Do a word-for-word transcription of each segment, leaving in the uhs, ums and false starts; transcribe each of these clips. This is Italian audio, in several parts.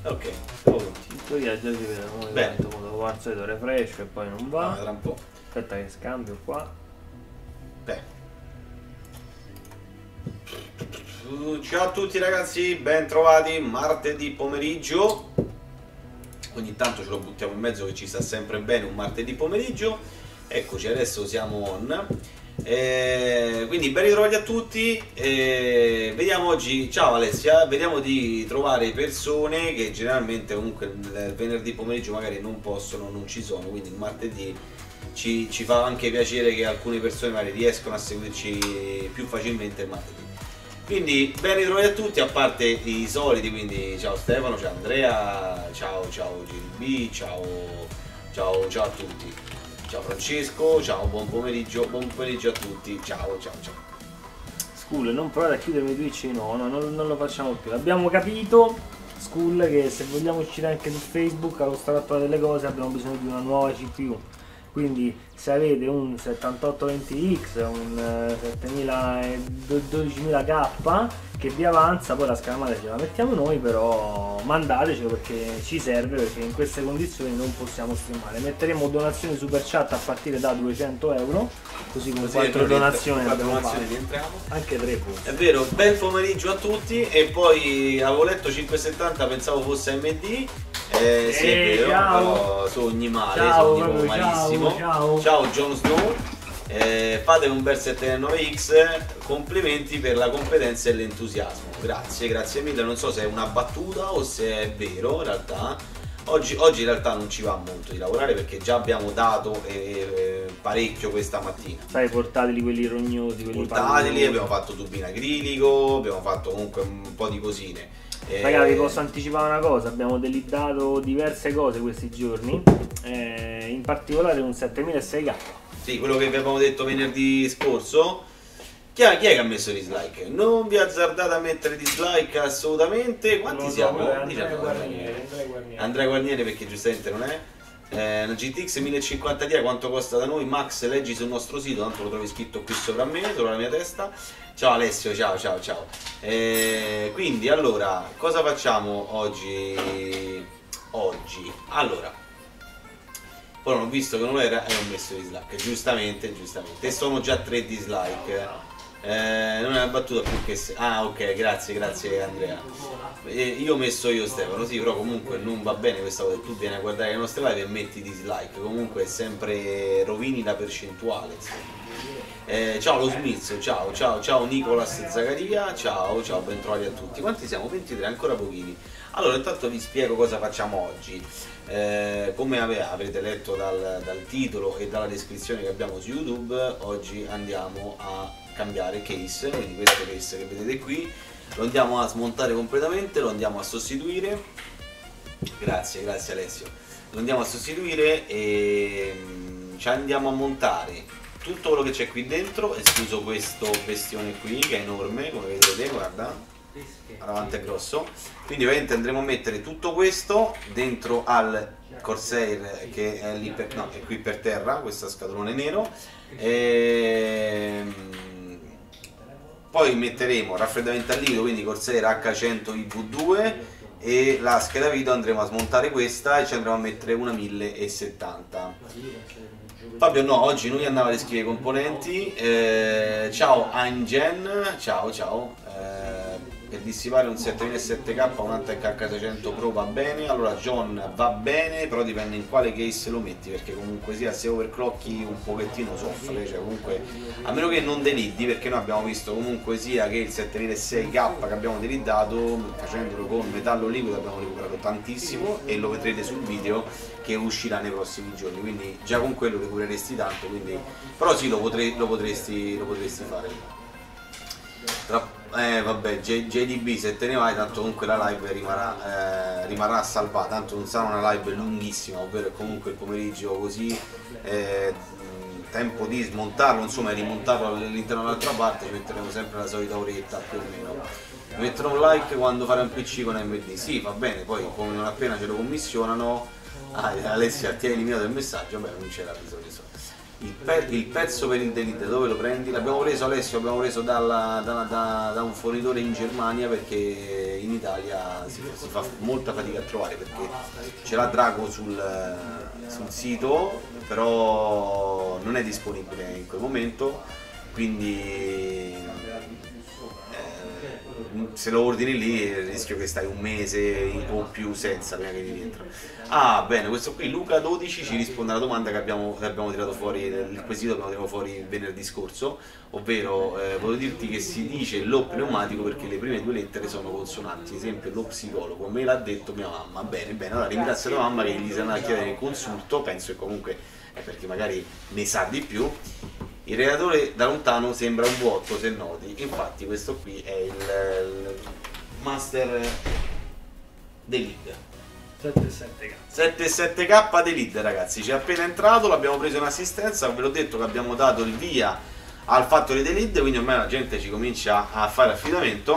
Ok, siamo pronti. In teoria già si vede, come Bene. tanto come al solito refresh e poi non va. Ah, tra un po'. Aspetta che scambio qua. Beh. Ciao a tutti ragazzi, ben trovati martedì pomeriggio. Ogni tanto ce lo buttiamo in mezzo che ci sta sempre bene un martedì pomeriggio. Eccoci, adesso siamo on. Eh, quindi ben ritrovati a tutti. Eh, vediamo oggi, ciao Alessia, vediamo di trovare persone che generalmente comunque il venerdì pomeriggio magari non possono, non ci sono, quindi il martedì ci, ci fa anche piacere che alcune persone magari riescono a seguirci più facilmente il martedì. Quindi ben ritrovati a tutti, a parte i soliti, quindi ciao Stefano, ciao Andrea, ciao ciao G B, ciao ciao ciao a tutti, ciao Francesco, ciao, buon pomeriggio, buon pomeriggio a tutti, ciao ciao ciao. School, non provate a chiudermi Twitch, no, no, non, non lo facciamo più. Abbiamo capito, School, che se vogliamo uscire anche su Facebook allo stato attuale delle cose abbiamo bisogno di una nuova C P U. Quindi se avete un settantotto venti X, un settemila e dodicimila K che vi avanza, poi la schermata ce la mettiamo noi, però mandatecelo perché ci serve, perché in queste condizioni non possiamo streamare. Metteremo donazioni super chat a partire da duecento euro, così con quattro donazioni abbiamo fatto anche tre punti. È vero, bel pomeriggio a tutti. E poi avevo letto cinquecentosettanta, pensavo fosse M D. Eh, sì, è vero, però sogni male, ciao, sogni proprio, malissimo. Ciao, ciao. Ciao Jon Snow, eh, fate un bel sette nove X, complimenti per la competenza e l'entusiasmo. Grazie, grazie mille, non so se è una battuta o se è vero in realtà. Oggi, oggi in realtà non ci va molto di lavorare perché già abbiamo dato eh, parecchio questa mattina. Sai, portateli quelli rognosi, quelli portateli, abbiamo fatto tubino acrilico, abbiamo fatto comunque un po' di cosine. Eh, Ragazzi, vi posso anticipare una cosa, abbiamo deliberato diverse cose questi giorni, eh, in particolare un settemilasei K. Sì, quello che vi avevamo detto venerdì scorso. Chi è, chi è che ha messo dislike? Non vi azzardate a mettere dislike assolutamente. Quanti siamo? Andrea Guarnieri, Andrea Guarnieri, perché giustamente non è. Eh, una G T X mille cinquanta Ti quanto costa da noi? Max, leggi sul nostro sito, tanto lo trovi scritto qui sopra a me, sopra la mia testa. Ciao Alessio, ciao ciao ciao. Eh, quindi allora, cosa facciamo oggi? Oggi, allora, poi non ho visto che non era e ho messo dislike, giustamente, giustamente. E sono già tre dislike. Eh, non è una battuta più che se... Ah ok, grazie, grazie Andrea. Eh, io ho messo io Stefano, sì, però comunque non va bene questa cosa, tu vieni a guardare le nostre live e metti dislike, comunque è sempre rovini la percentuale. Eh, ciao lo Smith, ciao, ciao, ciao Nicolas Zagaria, ciao, ciao, ben trovati a tutti. Quanti siamo? ventitré, ancora pochini. Allora, intanto vi spiego cosa facciamo oggi. Eh, come ave avrete letto dal, dal titolo e dalla descrizione che abbiamo su YouTube, oggi andiamo a cambiare case, quindi questo case che vedete qui lo andiamo a smontare completamente, lo andiamo a sostituire. Grazie, grazie Alessio. Lo andiamo a sostituire e mm, ci andiamo a montare tutto quello che c'è qui dentro, escluso questo bestione qui che è enorme, come vedete, guarda, davanti è grosso. Quindi ovviamente andremo a mettere tutto questo dentro al Corsair che è lì per, no, è qui per terra, questo scatolone nero. E poi metteremo raffreddamento a liquido, quindi Corsair H cento I V due, e la scheda video andremo a smontare questa e ci andremo a mettere una mille settanta. Fabio no, oggi non gli andava a descrivere i componenti. Eh, ciao Angen, ciao ciao. Eh, per dissipare un settemilasette K, un Antec H seicento Pro va bene. Allora John va bene, però dipende in quale case lo metti, perché comunque sia se overclocki un pochettino soffre, cioè comunque a meno che non deliddi, perché noi abbiamo visto comunque sia che il settemilasei K che abbiamo deliddato, facendolo con metallo liquido abbiamo recuperato tantissimo e lo vedrete sul video che uscirà nei prossimi giorni, quindi già con quello recupereresti tanto, quindi però sì, lo, potrei, lo, potresti, lo potresti fare. Tra, eh vabbè, J D B se te ne vai, tanto comunque la live rimarrà, eh, rimarrà salvata, tanto non sarà una live lunghissima, ovvero comunque il pomeriggio così, eh, tempo di smontarlo, insomma rimontarlo all'interno dell'altra parte, ci metteremo sempre la solita oretta più o meno. Mi metterò un like quando farò un P C con M D, sì va bene, poi come non appena ce lo commissionano. Ah, Alessia ti ha eliminato il messaggio, beh non c'era bisogno. Il, pe il pezzo per il Delete dove lo prendi? L'abbiamo preso, Alessio, l'abbiamo preso dalla, da, da, da un fornitore in Germania, perché in Italia si, si fa molta fatica a trovare, perché ce l'ha Drago sul, sul sito, però non è disponibile in quel momento, quindi se lo ordini lì rischio che stai un mese o più senza prima che ti rientra. Ah, bene, questo qui Luca dodici ci risponde alla domanda che abbiamo, che abbiamo tirato fuori, il quesito che abbiamo tirato fuori venerdì scorso, ovvero eh, volevo dirti che si dice lo pneumatico perché le prime due lettere sono consonanti, ad esempio lo psicologo, me l'ha detto mia mamma. Bene, bene, allora ringrazio tua mamma che gli sei andata a chiedere il consulto, penso che comunque è perché magari ne sa di più. Il relatore da lontano sembra un vuoto se noti, infatti questo qui è il, il Master Delete settantasette K settantasette K Delete, ragazzi, ci è appena entrato, l'abbiamo preso in assistenza, ve l'ho detto che abbiamo dato il via al Factory Delete, quindi ormai la gente ci comincia a fare affidamento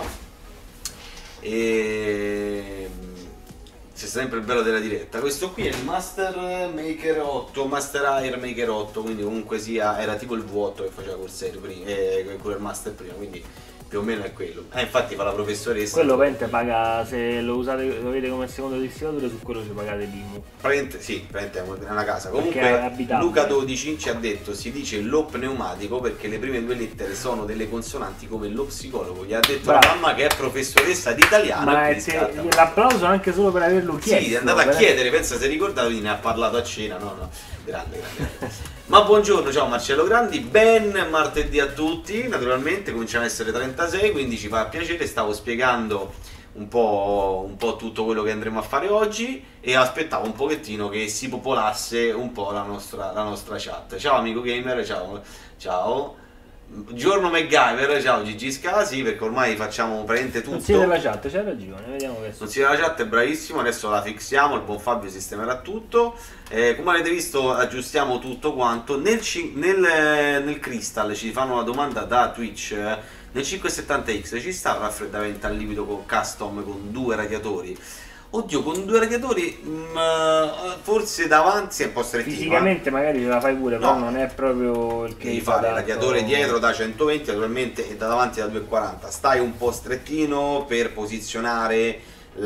e c'è sempre il bello della diretta. Questo qui è il Master Maker otto, Master Air Maker otto, quindi comunque sia, era tipo il vuoto che faceva col serio prima, eh, con il Master prima, quindi più o meno è quello. Eh, infatti fa la professoressa. Quello Pente paga, se lo usate, lo avete come secondo distillатore, su quello ci pagate l'I M U. Praticamente, sì, praticamente è una casa. Comunque Luca dodici ci ha detto, si dice lo pneumatico perché le prime due lettere sono delle consonanti come lo psicologo. Gli ha detto Bravo. La mamma che è professoressa di italiano. Ma l'applauso anche solo per averlo chiesto. Sì, è andata a chiedere, pensa se è ricordato, quindi ne ha parlato a cena, no no, grande, grande. Ma buongiorno, ciao Marcello Grandi, ben martedì a tutti, naturalmente cominciamo a essere trentasei, quindi ci fa piacere, stavo spiegando un po', un po' tutto quello che andremo a fare oggi e aspettavo un pochettino che si popolasse un po' la nostra, la nostra chat. Ciao amico gamer, ciao, ciao. Giorno MacGyver, ciao Gigi Scasi, perché ormai facciamo praticamente tutto. Non si vede la chat, c'hai ragione, vediamo questo. Non si vede la chat, è bravissimo, adesso la fixiamo, il buon Fabio sistemerà tutto. Eh, come avete visto aggiustiamo tutto quanto. Nel, nel, nel Crystal ci fanno una domanda da Twitch, nel cinquecentosettanta X ci sta il raffreddamento al liquido con custom con due radiatori? Oddio, con due radiatori mh, forse davanti è un po' strettino. Fisicamente eh. magari ce la fai pure, no. Però non è proprio il che devi fare il radiatore dietro da centoventi naturalmente e da davanti da duecentoquaranta. Stai un po' strettino per posizionare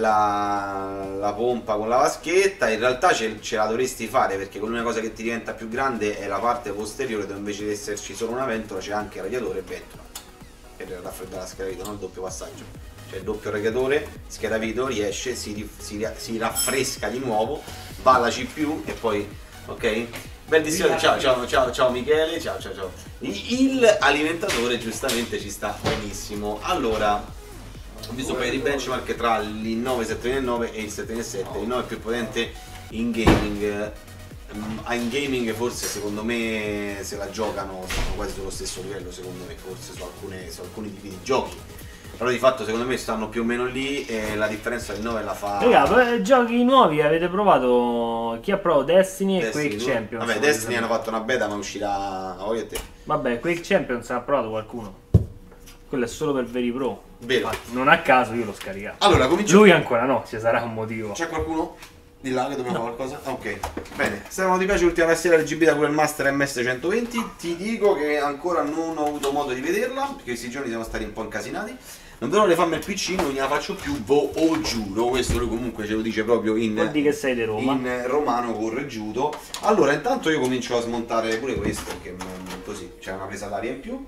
la, la pompa con la vaschetta. In realtà ce, ce la dovresti fare perché l'unica cosa che ti diventa più grande è la parte posteriore, dove invece di esserci solo una ventola c'è anche il radiatore e ventola per raffreddare la scheda video, non il doppio passaggio. Cioè il doppio radiatore, scheda video, riesce, si, si, si raffresca di nuovo, va alla C P U e poi, ok? Bel distillatore, ciao, ciao, ciao, ciao Michele, ciao, ciao, ciao. Il alimentatore giustamente ci sta benissimo. Allora, ho visto un paio di benchmark tra l'I nove settecentonovantanove e il settecentosettantasette. Il nove è più potente in gaming. In gaming forse secondo me se la giocano stanno quasi sullo stesso livello, secondo me, forse su, alcune, su alcuni tipi di giochi. Però di fatto secondo me stanno più o meno lì e la differenza del nove la fa. Raga, giochi nuovi avete provato? Chi ha provato Destiny, Destiny e Quake tu? Champions? Vabbè, Destiny hanno fatto una beta ma uscirà a voi e te. Vabbè, Quake Champions ha provato qualcuno. Quello è solo per veri pro. Vero. Infatti, non a caso io l'ho scaricato. Allora, cominciamo. Lui ancora no, ci sarà un motivo. C'è qualcuno? Di là che dobbiamo no. fare qualcosa? Ok, bene. Se non ti piace l'ultima versione R G B da quel Master M S centoventi, ti dico che ancora non ho avuto modo di vederla, perché questi giorni siamo stati un po' incasinati. Non vedo le farmi il P C, non gliela faccio più, vo o giuro. Questo lui comunque ce lo dice proprio in, Vuol dire che sei di Roma. in romano correggiuto. Allora, intanto io comincio a smontare pure questo, perché così c'è una presa d'aria in più.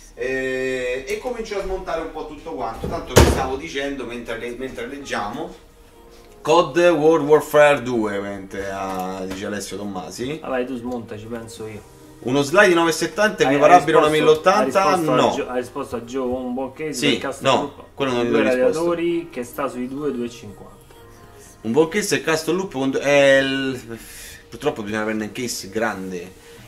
E, e comincio a smontare un po' tutto quanto. Tanto che stavo dicendo mentre, le, mentre leggiamo C O D World Warfare due, mentre, ah, dice Alessio Tommasi. Vabbè, tu smonta, ci penso io. Uno slide di novecentosettanta equiparabile a una mille ottanta? No. Ha risposto a Gio con un buon case sì, per no, quello non due l'ho risposto. radiatori che sta sui due virgola duecentocinquanta. Un buon case e custom loop è il... purtroppo bisogna prendere un case grande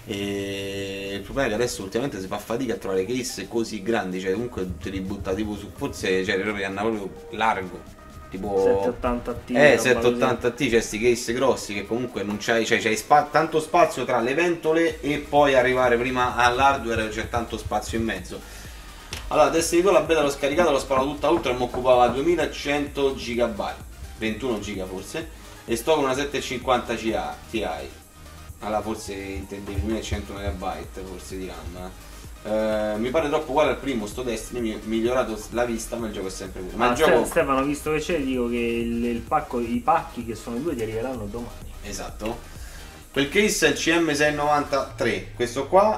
e il problema è che adesso ultimamente si fa fatica a trovare case così grandi, cioè comunque te li butta tipo su, forse cioè proprio hanno proprio largo. Tipo settecentottanta T, eh, settecentottanta T, cioè sti case grossi che comunque non c'hai, cioè c'hai spa tanto spazio tra le ventole e poi arrivare prima all'hardware, c'è tanto spazio in mezzo. Allora, Destiny due la beta l'ho scaricata, l'ho sparato tutta ultra e mi occupava duemilacento gigabyte, ventuno giga forse, e sto con una settecentocinquanta Ti. Allora forse intendevi milleduecento megabyte forse di RAM. Uh, mi pare troppo uguale al primo, sto Destiny, migliorato la vista, ma il gioco è sempre quello. Ma ah, il gioco... Stefano, visto che c'è, dico che il, il pacco, i pacchi che sono due ti arriveranno domani. Esatto. Quel case è il C M seicentonovantatré, questo qua,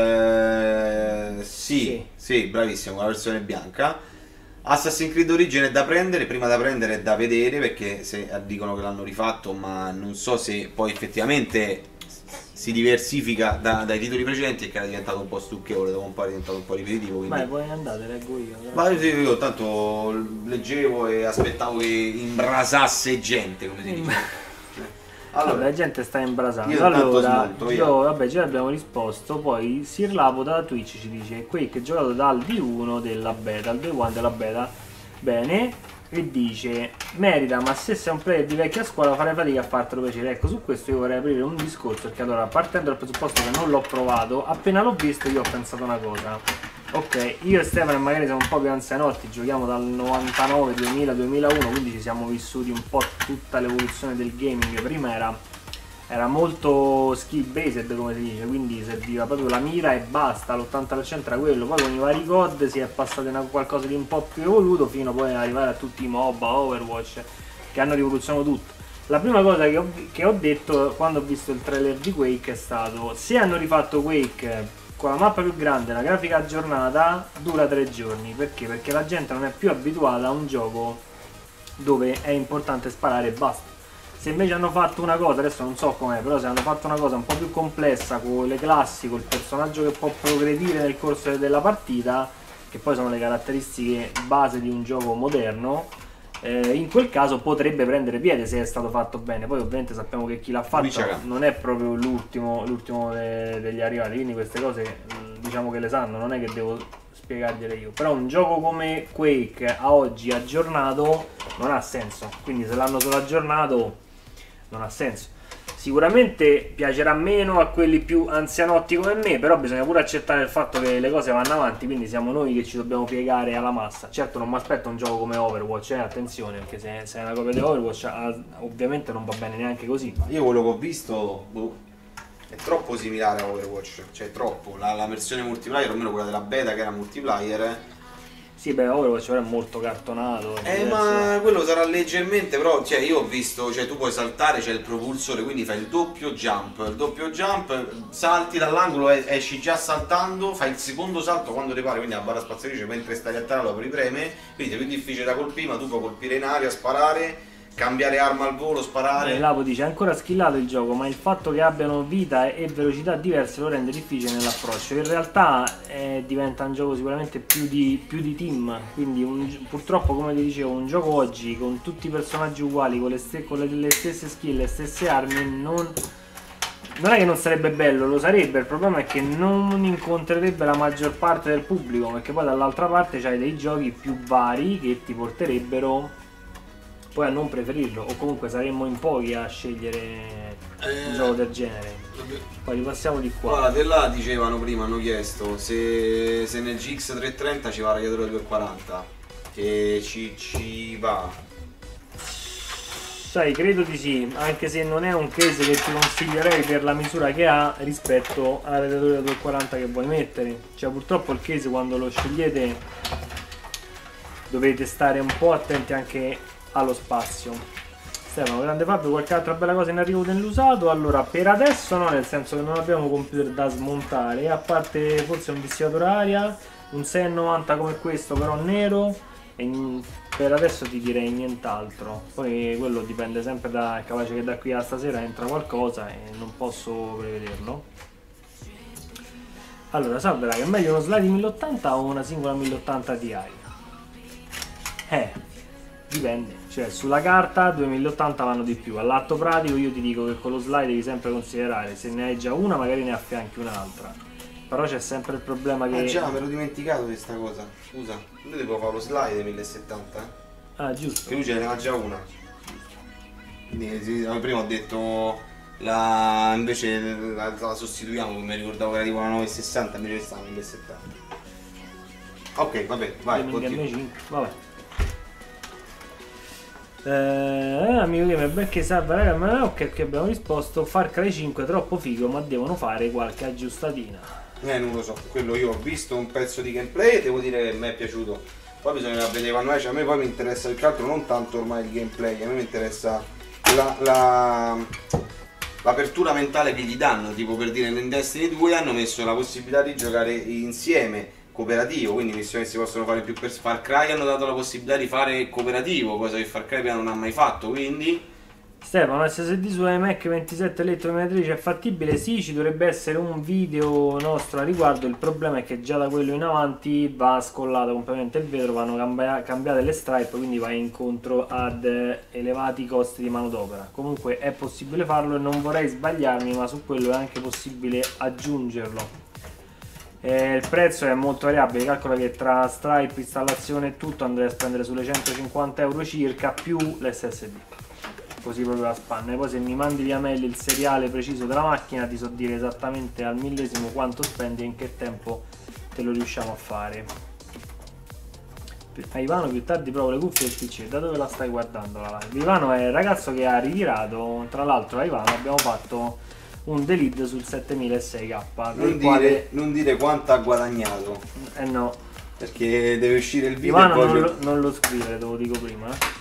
eh, sì, sì, sì, bravissimo, la versione bianca. Assassin's Creed Origin è da prendere, prima da prendere è da vedere, perché se dicono che l'hanno rifatto, ma non so se poi effettivamente si diversifica da, dai titoli precedenti e che era diventato un po' stucchevole, dopo un po' è diventato un po' ripetitivo. Quindi... Vai, poi andate, leggo io. Ma io, io tanto leggevo e aspettavo che imbrasasse gente, come si dice. Allora, vabbè, la gente sta imbrasando. Io allora, smonto, io, vabbè, già abbiamo risposto. Poi Sir Lapo da Twitch ci dice Quake giocato dal D uno della beta, al day one della beta. Bene. E dice merita, ma se sei un player di vecchia scuola farei fatica a fartelo piacere. Ecco, su questo io vorrei aprire un discorso, perché allora, partendo dal presupposto che non l'ho provato, appena l'ho visto io ho pensato una cosa. Ok, io e Stefano magari siamo un po' più anzianotti, giochiamo dal novantanove, duemila, duemilauno, quindi ci siamo vissuti un po' tutta l'evoluzione del gaming. Prima era, era molto skill based, come si dice, quindi serviva proprio la mira e basta, l'ottanta per cento era quello. Poi con i vari C O D si è passato in qualcosa di un po' più evoluto, fino poi ad arrivare a tutti i MOBA, Overwatch, che hanno rivoluzionato tutto. La prima cosa che ho, che ho detto quando ho visto il trailer di Quake è stato: se hanno rifatto Quake con la mappa più grande, la grafica aggiornata, dura tre giorni. Perché? Perché la gente non è più abituata a un gioco dove è importante sparare e basta. Se invece hanno fatto una cosa, adesso non so com'è, però se hanno fatto una cosa un po' più complessa, con le classi, col personaggio che può progredire nel corso della partita, che poi sono le caratteristiche base di un gioco moderno, eh, in quel caso potrebbe prendere piede se è stato fatto bene. Poi ovviamente sappiamo che chi l'ha fatto non è proprio l'ultimo l'ultimo de degli arrivati, quindi queste cose diciamo che le sanno, non è che devo spiegargliele io. Però un gioco come Quake a oggi aggiornato non ha senso, quindi se l'hanno solo aggiornato non ha senso. Sicuramente piacerà meno a quelli più anzianotti come me, però bisogna pure accettare il fatto che le cose vanno avanti, quindi siamo noi che ci dobbiamo piegare alla massa. Certo non mi aspetto un gioco come Overwatch, eh, attenzione, perché se, se è una copia di Overwatch ovviamente non va bene neanche così. Io quello che ho visto boh, è troppo similare a Overwatch, cioè troppo. La, la versione multiplayer, almeno quella della beta che era multiplayer, eh. Sì, beh, Overwatch è molto cartonato. Eh, ma quello sarà leggermente, però, cioè, io ho visto, cioè, tu puoi saltare, c'è il propulsore, quindi fai il doppio jump, il doppio jump, salti dall'angolo, esci già saltando, fai il secondo salto quando ti pare, quindi la barra spaziatrice mentre stai a terra lo ripreme, quindi è più difficile da colpire, ma tu puoi colpire in aria, sparare, cambiare arma al volo, sparare. Eh, Lapo dice è ancora skillato il gioco, ma il fatto che abbiano vita e velocità diverse lo rende difficile nell'approccio. In realtà eh, diventa un gioco sicuramente più di, più di team, quindi un, purtroppo, come ti dicevo, un gioco oggi con tutti i personaggi uguali, con le, ste con le, le stesse skill, le stesse armi, non, non è che non sarebbe bello, lo sarebbe. Il problema è che non incontrerebbe la maggior parte del pubblico, perché poi dall'altra parte c'hai dei giochi più vari che ti porterebbero poi a non preferirlo, o comunque saremmo in pochi a scegliere eh, un gioco del genere. Poi ripassiamo di qua. Guarda, di là dicevano prima, hanno chiesto se, se nel G X trecentotrenta ci va il radiatore duecentoquaranta, che ci, ci va. Sai, credo di sì, anche se non è un case che ti consiglierei per la misura che ha rispetto al radiatore duecentoquaranta che vuoi mettere. Cioè, purtroppo il case quando lo scegliete dovete stare un po' attenti anche allo spazio. Stefano, grande Fabio, qualche altra bella cosa in arrivo nell'usato? Allora, per adesso no, nel senso che non abbiamo computer da smontare, a parte forse un dissivatore aria, un sei novanta come questo però nero, e per adesso ti direi nient'altro. Poi quello dipende sempre da, è capace che da qui a stasera entra qualcosa e non posso prevederlo. Allora, salve raga, è meglio uno slide mille ottanta o una singola mille ottanta Ti? Eh... Dipende, cioè sulla carta due mille ottanta vanno di più, all'atto pratico io ti dico che con lo slide devi sempre considerare, se ne hai già una magari ne affianchi un'altra, però c'è sempre il problema che... Ah già, me l'ho dimenticato questa cosa, scusa, lui devo fare lo slide mille settanta? Eh? Ah giusto. Che lui ce ne aveva già una. Quindi prima ho detto, la invece la, la sostituiamo, mi ricordavo che era tipo una nove sessanta, invece stava mille settanta. Ok, vabbè, vai, cinque, vabbè. Eh, amico Gamer, benché salva raga, ma ok, che abbiamo risposto. Far Cry cinque troppo figo, ma devono fare qualche aggiustatina. Eh, non lo so, quello io ho visto un pezzo di gameplay e devo dire che mi è piaciuto. Poi bisogna vedere quando esce. A me poi mi interessa più che altro non tanto ormai il gameplay, a me mi interessa la, la, l'apertura mentale che gli danno. Tipo, per dire, nel Destiny due hanno messo la possibilità di giocare insieme, cooperativo, quindi missioni che si possono fare più per Far Cry. Hanno dato la possibilità di fare cooperativo, cosa che Far Cry non ha mai fatto, quindi... Stefano, S S D su iMac ventisette elettrometrici è fattibile? Sì, ci dovrebbe essere un video nostro a riguardo. Il problema è che già da quello in avanti va scollato completamente il vetro, vanno cambia cambiate le stripe, quindi va incontro ad elevati costi di manodopera. Comunque è possibile farlo e non vorrei sbagliarmi, ma su quello è anche possibile aggiungerlo. Eh, il prezzo è molto variabile, calcola che tra stripe, installazione e tutto andrei a spendere sulle centocinquanta euro circa, più l'S S D. Così proprio la spanna. E poi se mi mandi via mail il seriale preciso della macchina ti so dire esattamente al millesimo quanto spendi e in che tempo te lo riusciamo a fare. A Ivano più tardi provo le cuffie del P C. Da dove la stai guardando la live? Ivano è il ragazzo che ha ritirato. Tra l'altro a Ivano abbiamo fatto un delete sul settemilasei K. Non, quale... dire, non dire quanto ha guadagnato. Eh no, perché deve uscire il video. Ivano e poi non, lo, non lo scrivere, te lo dico prima. Eh.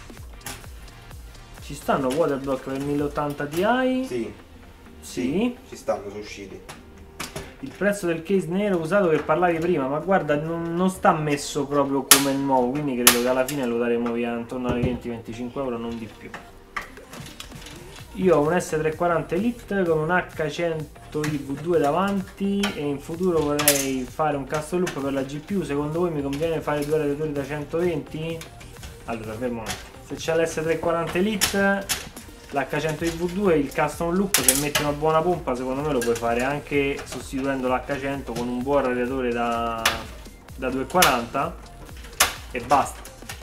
Ci stanno waterblock per mille ottanta Ti? Sì. Sì. Sì, ci stanno, sono usciti. Il prezzo del case nero usato che parlavi prima, ma guarda, non, non sta messo proprio come il nuovo, quindi credo che alla fine lo daremo via intorno ai venti venticinque euro, non di più. Io ho un S trecentoquaranta Elite con un H cento I V due davanti e in futuro vorrei fare un custom loop per la G P U. Secondo voi mi conviene fare due radiatori da centoventi? Allora, fermo un attimo. Se c'è l'S trecentoquaranta Elite, l'H cento I V due, il custom loop, se metti una buona pompa secondo me lo puoi fare anche sostituendo l'H cento con un buon radiatore da, da duecentoquaranta e basta.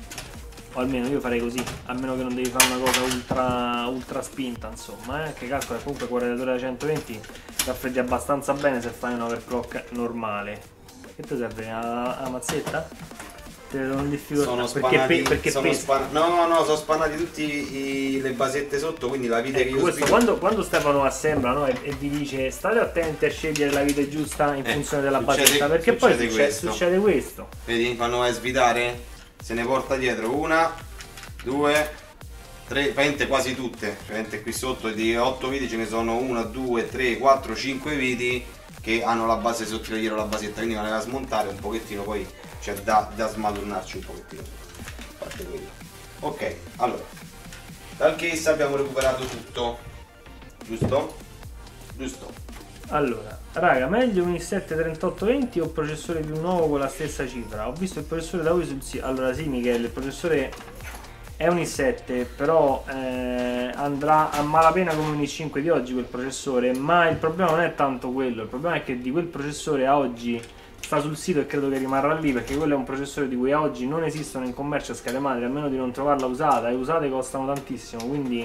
O almeno io farei così, a meno che non devi fare una cosa ultra, ultra spinta, insomma, eh? Che calcola comunque con il radiatore da centoventi raffreddi abbastanza bene se fai un overclock normale. Che ti serve? La mazzetta? Te lo in difficoltà. Sono perché spanati, pe perché sono pesa. span no, no, no, sono spanati tutti i, le basette sotto, quindi la vite Ecco, che io questo, quando, quando Stefano assembla, no, e, e vi dice state attenti a scegliere la vite giusta in Eh, funzione della succede- basetta, perché poi succede succede questo. succede questo. Vedi, quando vai a svitare, se ne porta dietro una, due, tre, praticamente quasi tutte. Praticamente qui sotto di otto viti ce ne sono una, due, tre, quattro, cinque viti che hanno la base sotto dietro la basetta, quindi quando vai a smontare un pochettino poi c'è da, da smadonnarci un pochettino. A parte quello. Ok, allora, dal case abbiamo recuperato tutto, giusto? Giusto. Allora, raga, meglio un i sette trentotto venti o processore più nuovo con la stessa cifra? Ho visto il processore da voi sul sito. Allora sì, Michele, il processore è un i sette, però eh, andrà a malapena come un i cinque di oggi quel processore, ma il problema non è tanto quello, il problema è che di quel processore a oggi sta sul sito e credo che rimarrà lì, perché quello è un processore di cui a oggi non esistono in commercio a schede madri, a meno di non trovarla usata, e usate costano tantissimo, quindi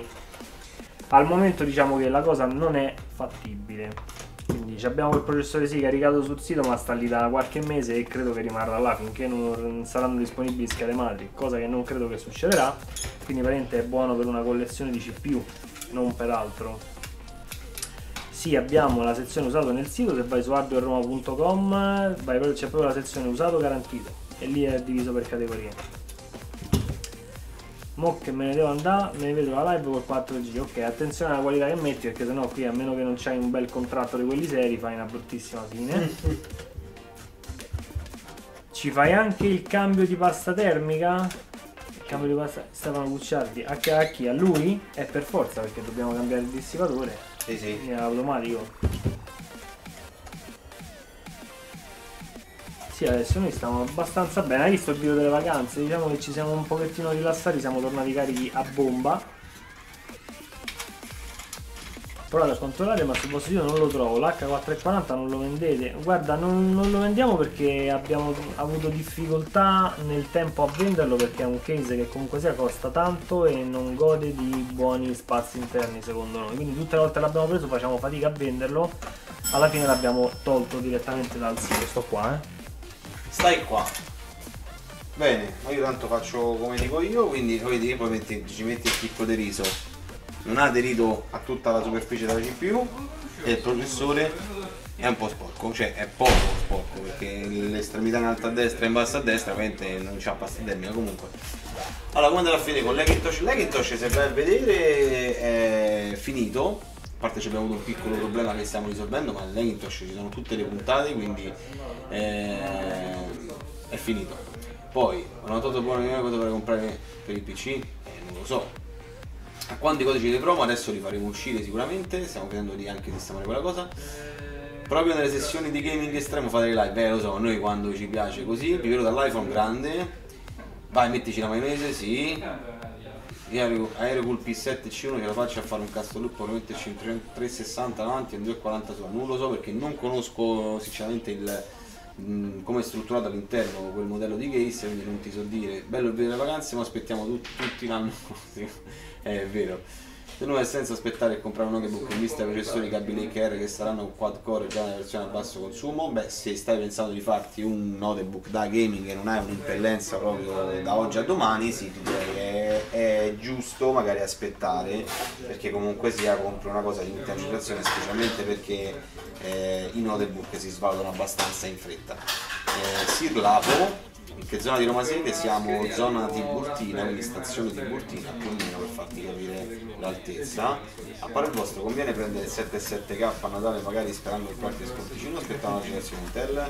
al momento diciamo che la cosa non è fattibile. Quindi abbiamo quel processore sì caricato sul sito, ma sta lì da qualche mese e credo che rimarrà là finché non saranno disponibili schede madri, cosa che non credo che succederà. Quindi praticamente è buono per una collezione di C P U, non per altro. Sì, abbiamo la sezione usato nel sito, se vai su hardwareroma punto com c'è proprio la sezione usato garantito e lì è diviso per categorie. Mo che me ne devo andare, me ne vedo la live col quattro G. Ok, attenzione alla qualità che metti, perché sennò qui a meno che non c'hai un bel contratto di quelli seri fai una bruttissima fine. Ci fai anche il cambio di pasta termica? Il cambio di pasta Stefano Gucciardi a chi? A chi? A lui? È per forza, perché dobbiamo cambiare il dissipatore. Sì, sì. È automatico. Sì, adesso noi stiamo abbastanza bene. Hai visto il video delle vacanze? Diciamo che ci siamo un pochettino rilassati, siamo tornati carichi a bomba. Provate a controllare, ma sul vostro sito non lo trovo. L'H quattrocentoquaranta non lo vendete? Guarda, non, non lo vendiamo perché abbiamo avuto difficoltà nel tempo a venderlo, perché è un case che comunque sia costa tanto e non gode di buoni spazi interni secondo noi. Quindi tutte le volte che l'abbiamo preso facciamo fatica a venderlo. Alla fine l'abbiamo tolto direttamente dal sito. Sto qua, eh. Stai qua. Bene, ma io tanto faccio come dico io, quindi vedi, poi metti, ci metti il chicco di riso, non ha aderito a tutta la superficie della C P U e il processore è un po' sporco, cioè è poco sporco perché l'estremità in alto a destra e in basso a destra ovviamente non c'ha pasta termica comunque. Allora, come andrà a finire con l'Hackintosh? L'Hackintosh, se vai a vedere, è finito, a parte ci abbiamo avuto un piccolo problema che stiamo risolvendo, ma l'Hackintosh ci sono tutte le puntate, quindi è, è finito. Poi ho notato buono che dovrei comprare per il P C, eh, non lo so. A quanti codici di promo adesso li faremo uscire sicuramente, stiamo vedendo di anche sistemare quella cosa. Proprio nelle sessioni di gaming estremo fate le live, eh lo so, noi quando ci piace così, vi vedo dall'iPhone grande, vai mettici la maionese, sì. Io aereo col P sette C uno ce la faccio a fare un cast loop, per metterci in trecentosessanta avanti e in duecentoquaranta sopra, non lo so perché non conosco sinceramente il... come è strutturato all'interno quel modello di case, quindi non ti so dire. Bello vedere le vacanze, ma aspettiamo tutti, tutti l'anno così. Eh, è vero, se no è senza aspettare e comprare un notebook in vista dei processori Kaby Lake R che saranno quad core già nella versione a basso consumo. Beh, se stai pensando di farti un notebook da gaming e non hai un'impellenza proprio da oggi a domani, sì, ti direi è, è giusto magari aspettare, perché comunque sia compri una cosa di ultima generazione, specialmente perché eh, i notebook si svalutano abbastanza in fretta. Eh, Sirlapo, in che zona di Roma siete? Siamo zona Tiburtina, quindi stazione Tiburtina, più o meno, per farti capire l'altezza. A parte il vostro, conviene prendere il sette sette K a Natale, magari sperando per qualche sconticino, aspettando la generazione Intel.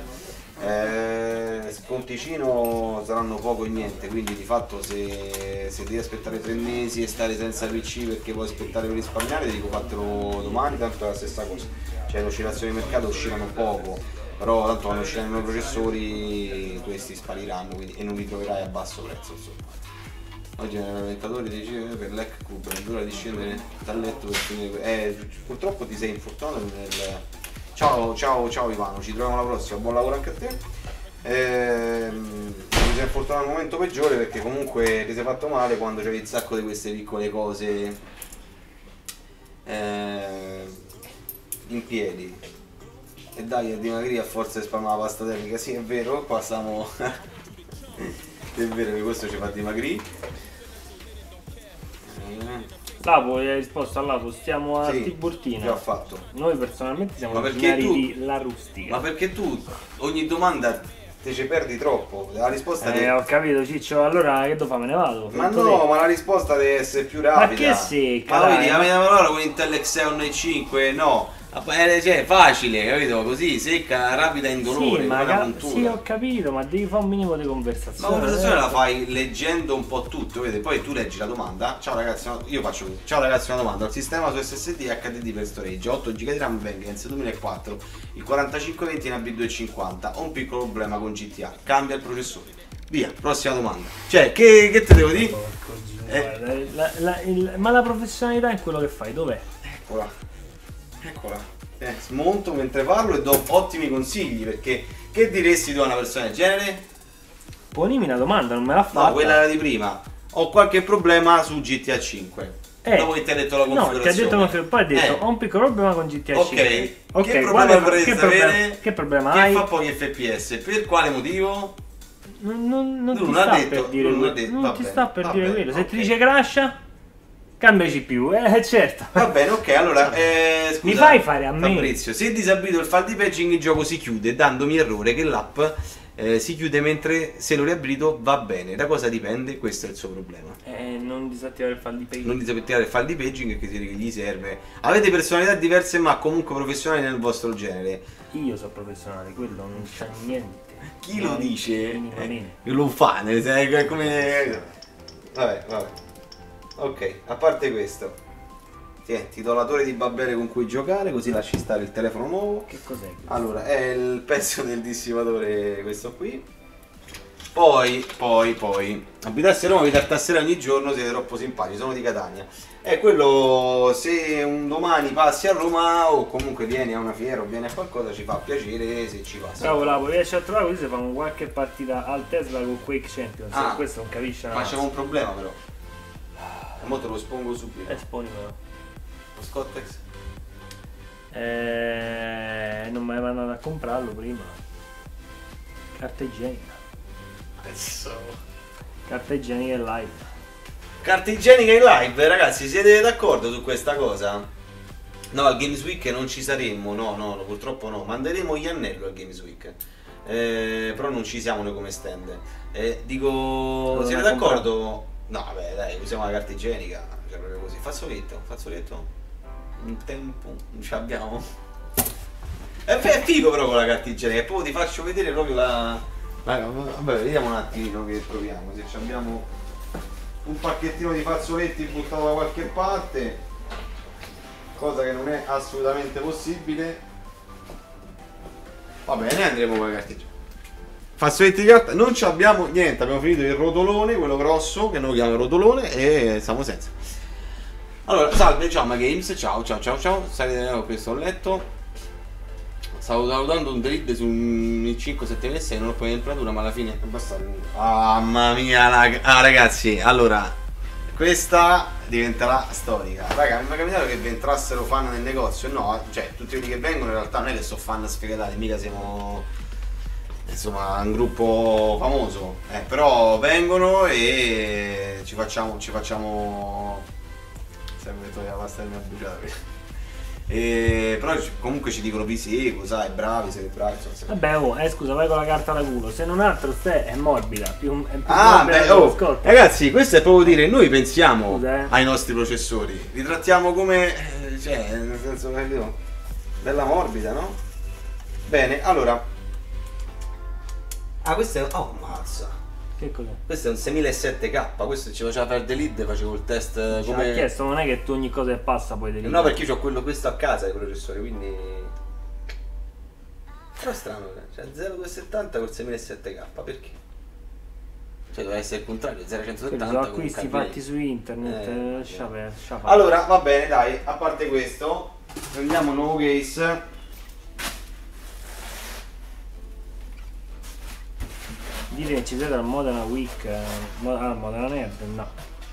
Eh, sconticino saranno poco e niente, quindi di fatto se, se devi aspettare tre mesi e stare senza P C perché vuoi aspettare per risparmiare, ti dico fatelo domani, tanto è la stessa cosa. Cioè le oscillazioni di mercato oscillano poco, però tanto quando usciranno i nuovi processori questi spariranno, quindi, e non li troverai a basso prezzo insomma. Oggi nel rallentatore dice per l'E C Cube non dura di scendere dal letto per finire. Eh, purtroppo ti sei infortunato nel... Ciao, ciao, ciao Ivano, ci troviamo alla prossima, buon lavoro anche a te. Ehm, mi sei infortunato al momento peggiore perché comunque ti sei fatto male quando c'avevi il sacco di queste piccole cose eh, in piedi. E dai, è dimagrire a forza di spalmare la pasta termica, sì è vero, qua stiamo... è vero che questo ci fa dimagrire. Lapo, hai risposto a Lapo, stiamo a Sì, Tiburtina. che ho fatto. Noi personalmente siamo Ma perché originari tu- di La Rustica. Ma perché tu ogni domanda te ci perdi troppo? La risposta Eh, deve... ho capito Ciccio, allora che devo fare? Me ne vado? Ma Tutto no, te. ma la risposta deve essere più rapida. Ma che secca, Ma dai, vedi, la ma- mia parola con Intel Xeon i cinque, no. Eh, Cioè, facile, capito? Così, secca, rapida e indolore, Sì, ma una ca- puntura. sì, ho capito, ma devi fare un minimo di Ma conversazione. la conversazione eh. la fai leggendo un po' tutto, vedi? Poi tu leggi la domanda. Ciao ragazzi, no, io faccio così. Ciao ragazzi, una domanda. Il sistema su S S D H D D per storage, otto giga di RAM Vengeance duemilaquattro, il quarantacinque venti in A B duecentocinquanta. Ho un piccolo problema con G T A. Cambia il processore. Via, prossima domanda. Cioè, che, che te devo dire? Porco Dio, Eh. guarda, la- la- il- ma la professionalità in quello che fai, dov'è? Eccola. Eccola. Eh, smonto mentre parlo e do ottimi consigli, perché che diresti tu a una persona del genere? Ponimi una domanda, non me l'ha fatta. No, quella era di prima. Ho qualche problema su G T A cinque. Eh, Dopo che ti ha detto la No, configurazione. ti ha detto configurazione, poi ha detto Eh. ho un piccolo problema con G T A Ok, cinque. Ok, che quale- problema vorresti che problema, avere? che problema Che hai? fa pochi F P S. Per quale motivo? Non, non- non Lui ti non ha sta detto- per dire lui non ha quello. detto, Non va ti bene, sta per va dire bene, quello. Se ok. ti dice crasha, cambia C P U, eh certo. Va bene, ok, allora eh, scusa, Mi fai fare a me? Fabrizio, se disabilito il file di paging il gioco si chiude, dandomi errore che l'app eh, si chiude mentre se lo riabilito va bene. Da cosa dipende? Questo è il suo problema. Eh, non disattivare il file di paging. Non disabilitare il file di paging che che gli serve. Avete personalità diverse ma comunque professionali nel vostro genere. Io sono professionale, quello non c'ha niente. Chi lo No, dice? minimamente. Eh, lo fa, nel senso, è come... Vabbè, vabbè. Ok, a parte questo. Tieni, ti do la torre di Babele con cui giocare, così lasci stare il telefono nuovo. Che cos'è? questo? Allora, è il pezzo del dissimatore questo qui. Poi, poi, poi, abitassi a Roma, vi tartassere ogni giorno, siete troppo simpatici, sono di Catania. È quello, se un domani passi a Roma o comunque vieni a una fiera o vieni a qualcosa, ci fa piacere se ci passi. Bravo Lapo, riesci a trovare così se fanno qualche partita al Tesla con Quake Champions. Ah, Se questo non capisce una Ma c'è mazza. un problema però. E mo te lo espongo subito. Esponimelo. Lo Scottex? Eh, non mi aveva andato a comprarlo prima. Carta igienica. cazzo. Carta igienica in live. Carta igienica in live, ragazzi, siete d'accordo su questa cosa? No, al Games Week non ci saremmo, no, no, purtroppo no. Manderemo gli Iannello al Games Week. Eh, però non ci siamo noi come stand. Eh, dico, non siete è d'accordo? No, vabbè, dai, usiamo la carta igienica, cioè proprio così. Fazzoletto, fazzoletto. Un tempo, non ce l'abbiamo. È, è figo però con la carta igienica, e poi ti faccio vedere proprio la... Vabbè, vediamo un attimino che proviamo, se abbiamo un pacchettino di fazzoletti buttato da qualche parte, cosa che non è assolutamente possibile. Va bene, andremo con la carta igienica. Fazzoletti di carta, non ci abbiamo niente, abbiamo finito il rotolone, quello grosso, che noi chiamiamo rotolone, e siamo senza. Allora, salve, ciao Ma Games, ciao, ciao, ciao, ciao, salite con questo ho letto. Stavo valutando un delete su cinque sette mila sei, non ho poi temperatura, ma alla fine è abbastanza. Ah, mamma mia, la... ah ragazzi, allora, questa diventerà storica. Raga, mi è capitato che vi entrassero fan nel negozio, no, cioè, tutti quelli che vengono in realtà non è che sono fan sfegatati, mica siamo, insomma, un gruppo famoso, eh, però vengono e ci facciamo, ci facciamo, sempre togliere la pasta della bruciata. E, però comunque ci dicono vi seguo, sai, bravi, siete bravi. Insomma, vabbè, oh, eh, scusa, vai con la carta da culo. Se non altro, ste è morbida. Più, è più ah, morbida beh, oh, scotta. Ragazzi, questo è proprio dire, noi pensiamo Scusa, eh. ai nostri processori, li trattiamo come, cioè, nel senso che dico, bella morbida, no? Bene, allora. Ah, questo è, oh, mazza. Che cos'è? Questo è un seiemilasette K, questo ci faceva fare il delete, facevo il test Ci come... ha chiesto, non è che tu ogni cosa che passa poi devi... No, perché io ho quello questo a casa, il processore, quindi... Però è strano, cioè zero due settanta col seiemilasette K, perché? Cioè doveva essere il contrario, zero centosettanta sono con acquisti un fatti su internet, Eh, lascia eh. per- lascia fare. Allora, va bene, dai, a parte questo, prendiamo un nuovo case. Dite che ci siete al Modena Week, eh, Mo- ah, Modena Nerd, no.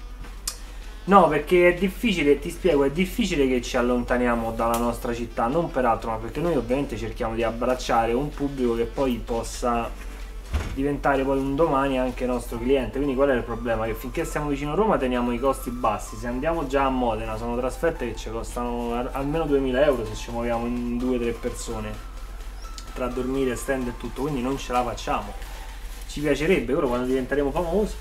No, perché è difficile, ti spiego, è difficile che ci allontaniamo dalla nostra città, non per altro, ma perché noi ovviamente cerchiamo di abbracciare un pubblico che poi possa diventare poi un domani anche nostro cliente. Quindi qual è il problema? Che finché siamo vicino a Roma teniamo i costi bassi, se andiamo già a Modena sono trasferte che ci costano al- almeno duemila euro se ci muoviamo in due tre persone, tra dormire, stand e tutto, quindi non ce la facciamo. Ci piacerebbe, ora quando diventeremo famosi.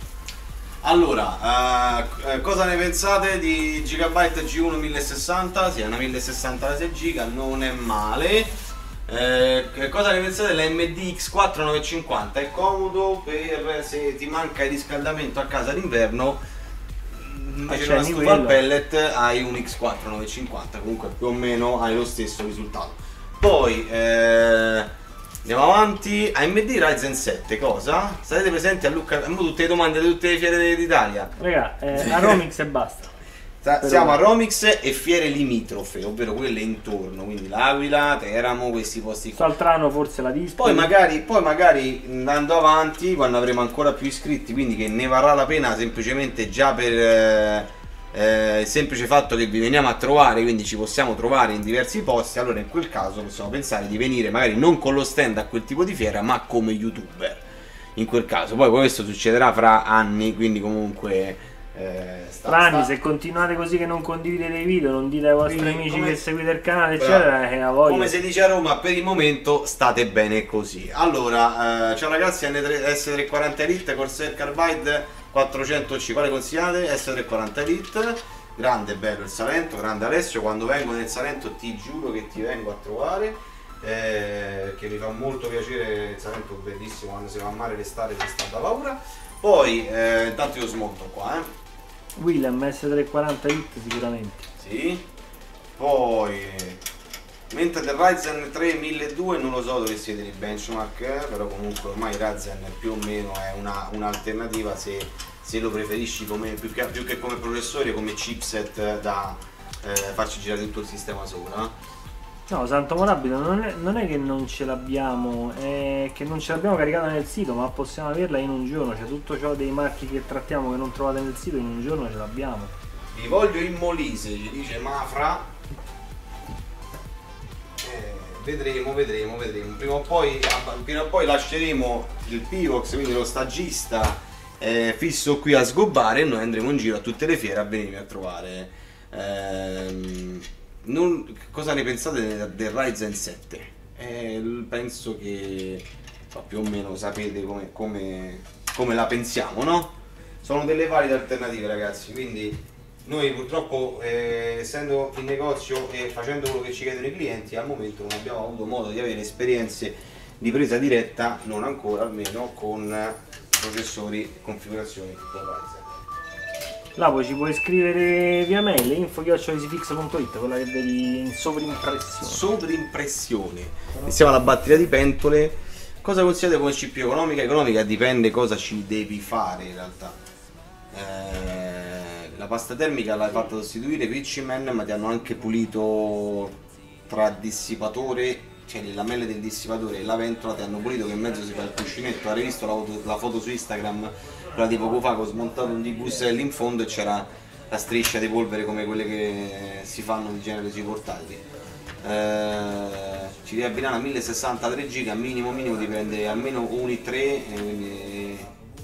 Allora, eh, cosa ne pensate di Gigabyte G uno mille sessanta? Sì, è una mille sessanta da sei giga, non è male. Eh, cosa ne pensate dell'A M D X quattro novecentocinquanta? È comodo per se ti manca il riscaldamento a casa d'inverno, invece di una Accendi stufa al quello. pellet hai un X quattro novecentocinquanta, comunque più o meno hai lo stesso risultato. Poi eh, andiamo avanti. A M D Ryzen sette, cosa? Sarete presenti a Lucca? Mo tutte le domande di tutte le fiere d'Italia. Raga, eh, a Romix e basta. Sa- Però- Siamo a Romix e fiere limitrofe, ovvero quelle intorno, quindi l'Aquila, Teramo, questi posti qua. Saltrano forse la disco. Poi magari, poi magari andando avanti, quando avremo ancora più iscritti, quindi che ne varrà la pena semplicemente già per eh, eh, il semplice fatto che vi veniamo a trovare, quindi ci possiamo trovare in diversi posti, allora in quel caso possiamo pensare di venire magari non con lo stand a quel tipo di fiera, ma come youtuber. In quel caso, poi questo succederà fra anni, quindi comunque... Eh, sta, Tra anni, sta- se continuate così che non condividete i video, non dite ai vostri Quindi, amici come- che seguite il canale, Bravo. eccetera, è una voglia. Come si dice a Roma, per il momento state bene così. Allora, eh, ciao ragazzi, N tre S trecentoquaranta Elite Corsair Carbide quattrocento C, quale consigliate? S trecentoquaranta Elite, grande, bello il Salento, grande Alessio, quando vengo nel Salento ti giuro che ti vengo a trovare, eh, che mi fa molto piacere, il Salento è bellissimo, quando si va a mare l'estate si sta da paura. Poi, eh, intanto io smonto qua, eh. Willem S trecentoquaranta Elite sicuramente. Sì. Poi mentre del Ryzen tre milleduecento non lo so dove siete i benchmark, eh, però comunque ormai Ryzen più o meno è una, un'alternativa se, se lo preferisci come, più, che, più che come processore, come chipset da eh, farci girare tutto il sistema sopra. No, Santo Morabito, non è, non è che non ce l'abbiamo, è che non ce l'abbiamo caricata nel sito, ma possiamo averla in un giorno, cioè tutto ciò dei marchi che trattiamo che non trovate nel sito in un giorno ce l'abbiamo. Vi voglio in Molise, gli dice Mafra. Eh, vedremo, vedremo, vedremo. Prima o poi, prima o poi lasceremo il Pivox, quindi lo stagista eh, fisso qui a sgobbare, e noi andremo in giro a tutte le fiere a venirmi a trovare. Ehm, non, cosa ne pensate del, del Ryzen sette? Eh, penso che no, più o meno sapete come, come, come la pensiamo, no? Sono delle valide alternative, ragazzi, quindi noi purtroppo eh, essendo in negozio e facendo quello che ci chiedono i clienti, al momento non abbiamo avuto modo di avere esperienze di presa diretta, non ancora almeno, con processori e configurazioni da Ryzen. Là poi ci puoi scrivere via mail info chiocciola easyfix punto it, quella che vedi in sovrimpressione. Sovrimpressione. Iniziamo alla batteria di pentole. Cosa considerate come C P U economica? Economica dipende cosa ci devi fare in realtà. Eh, la pasta termica l'hai fatta sostituire P C Man, ma ti hanno anche pulito tra dissipatore, cioè le lamelle del dissipatore e la ventola, ti hanno pulito che in mezzo si fa il cuscinetto. Hai visto la foto, la foto su Instagram? Quella di poco fa che ho smontato un D-Bus in fondo e c'era la striscia di polvere come quelle che si fanno di genere sui portatili. Eh, ci devi abbinare a mille sessanta tre giga, minimo minimo ti prende almeno un i tre, quindi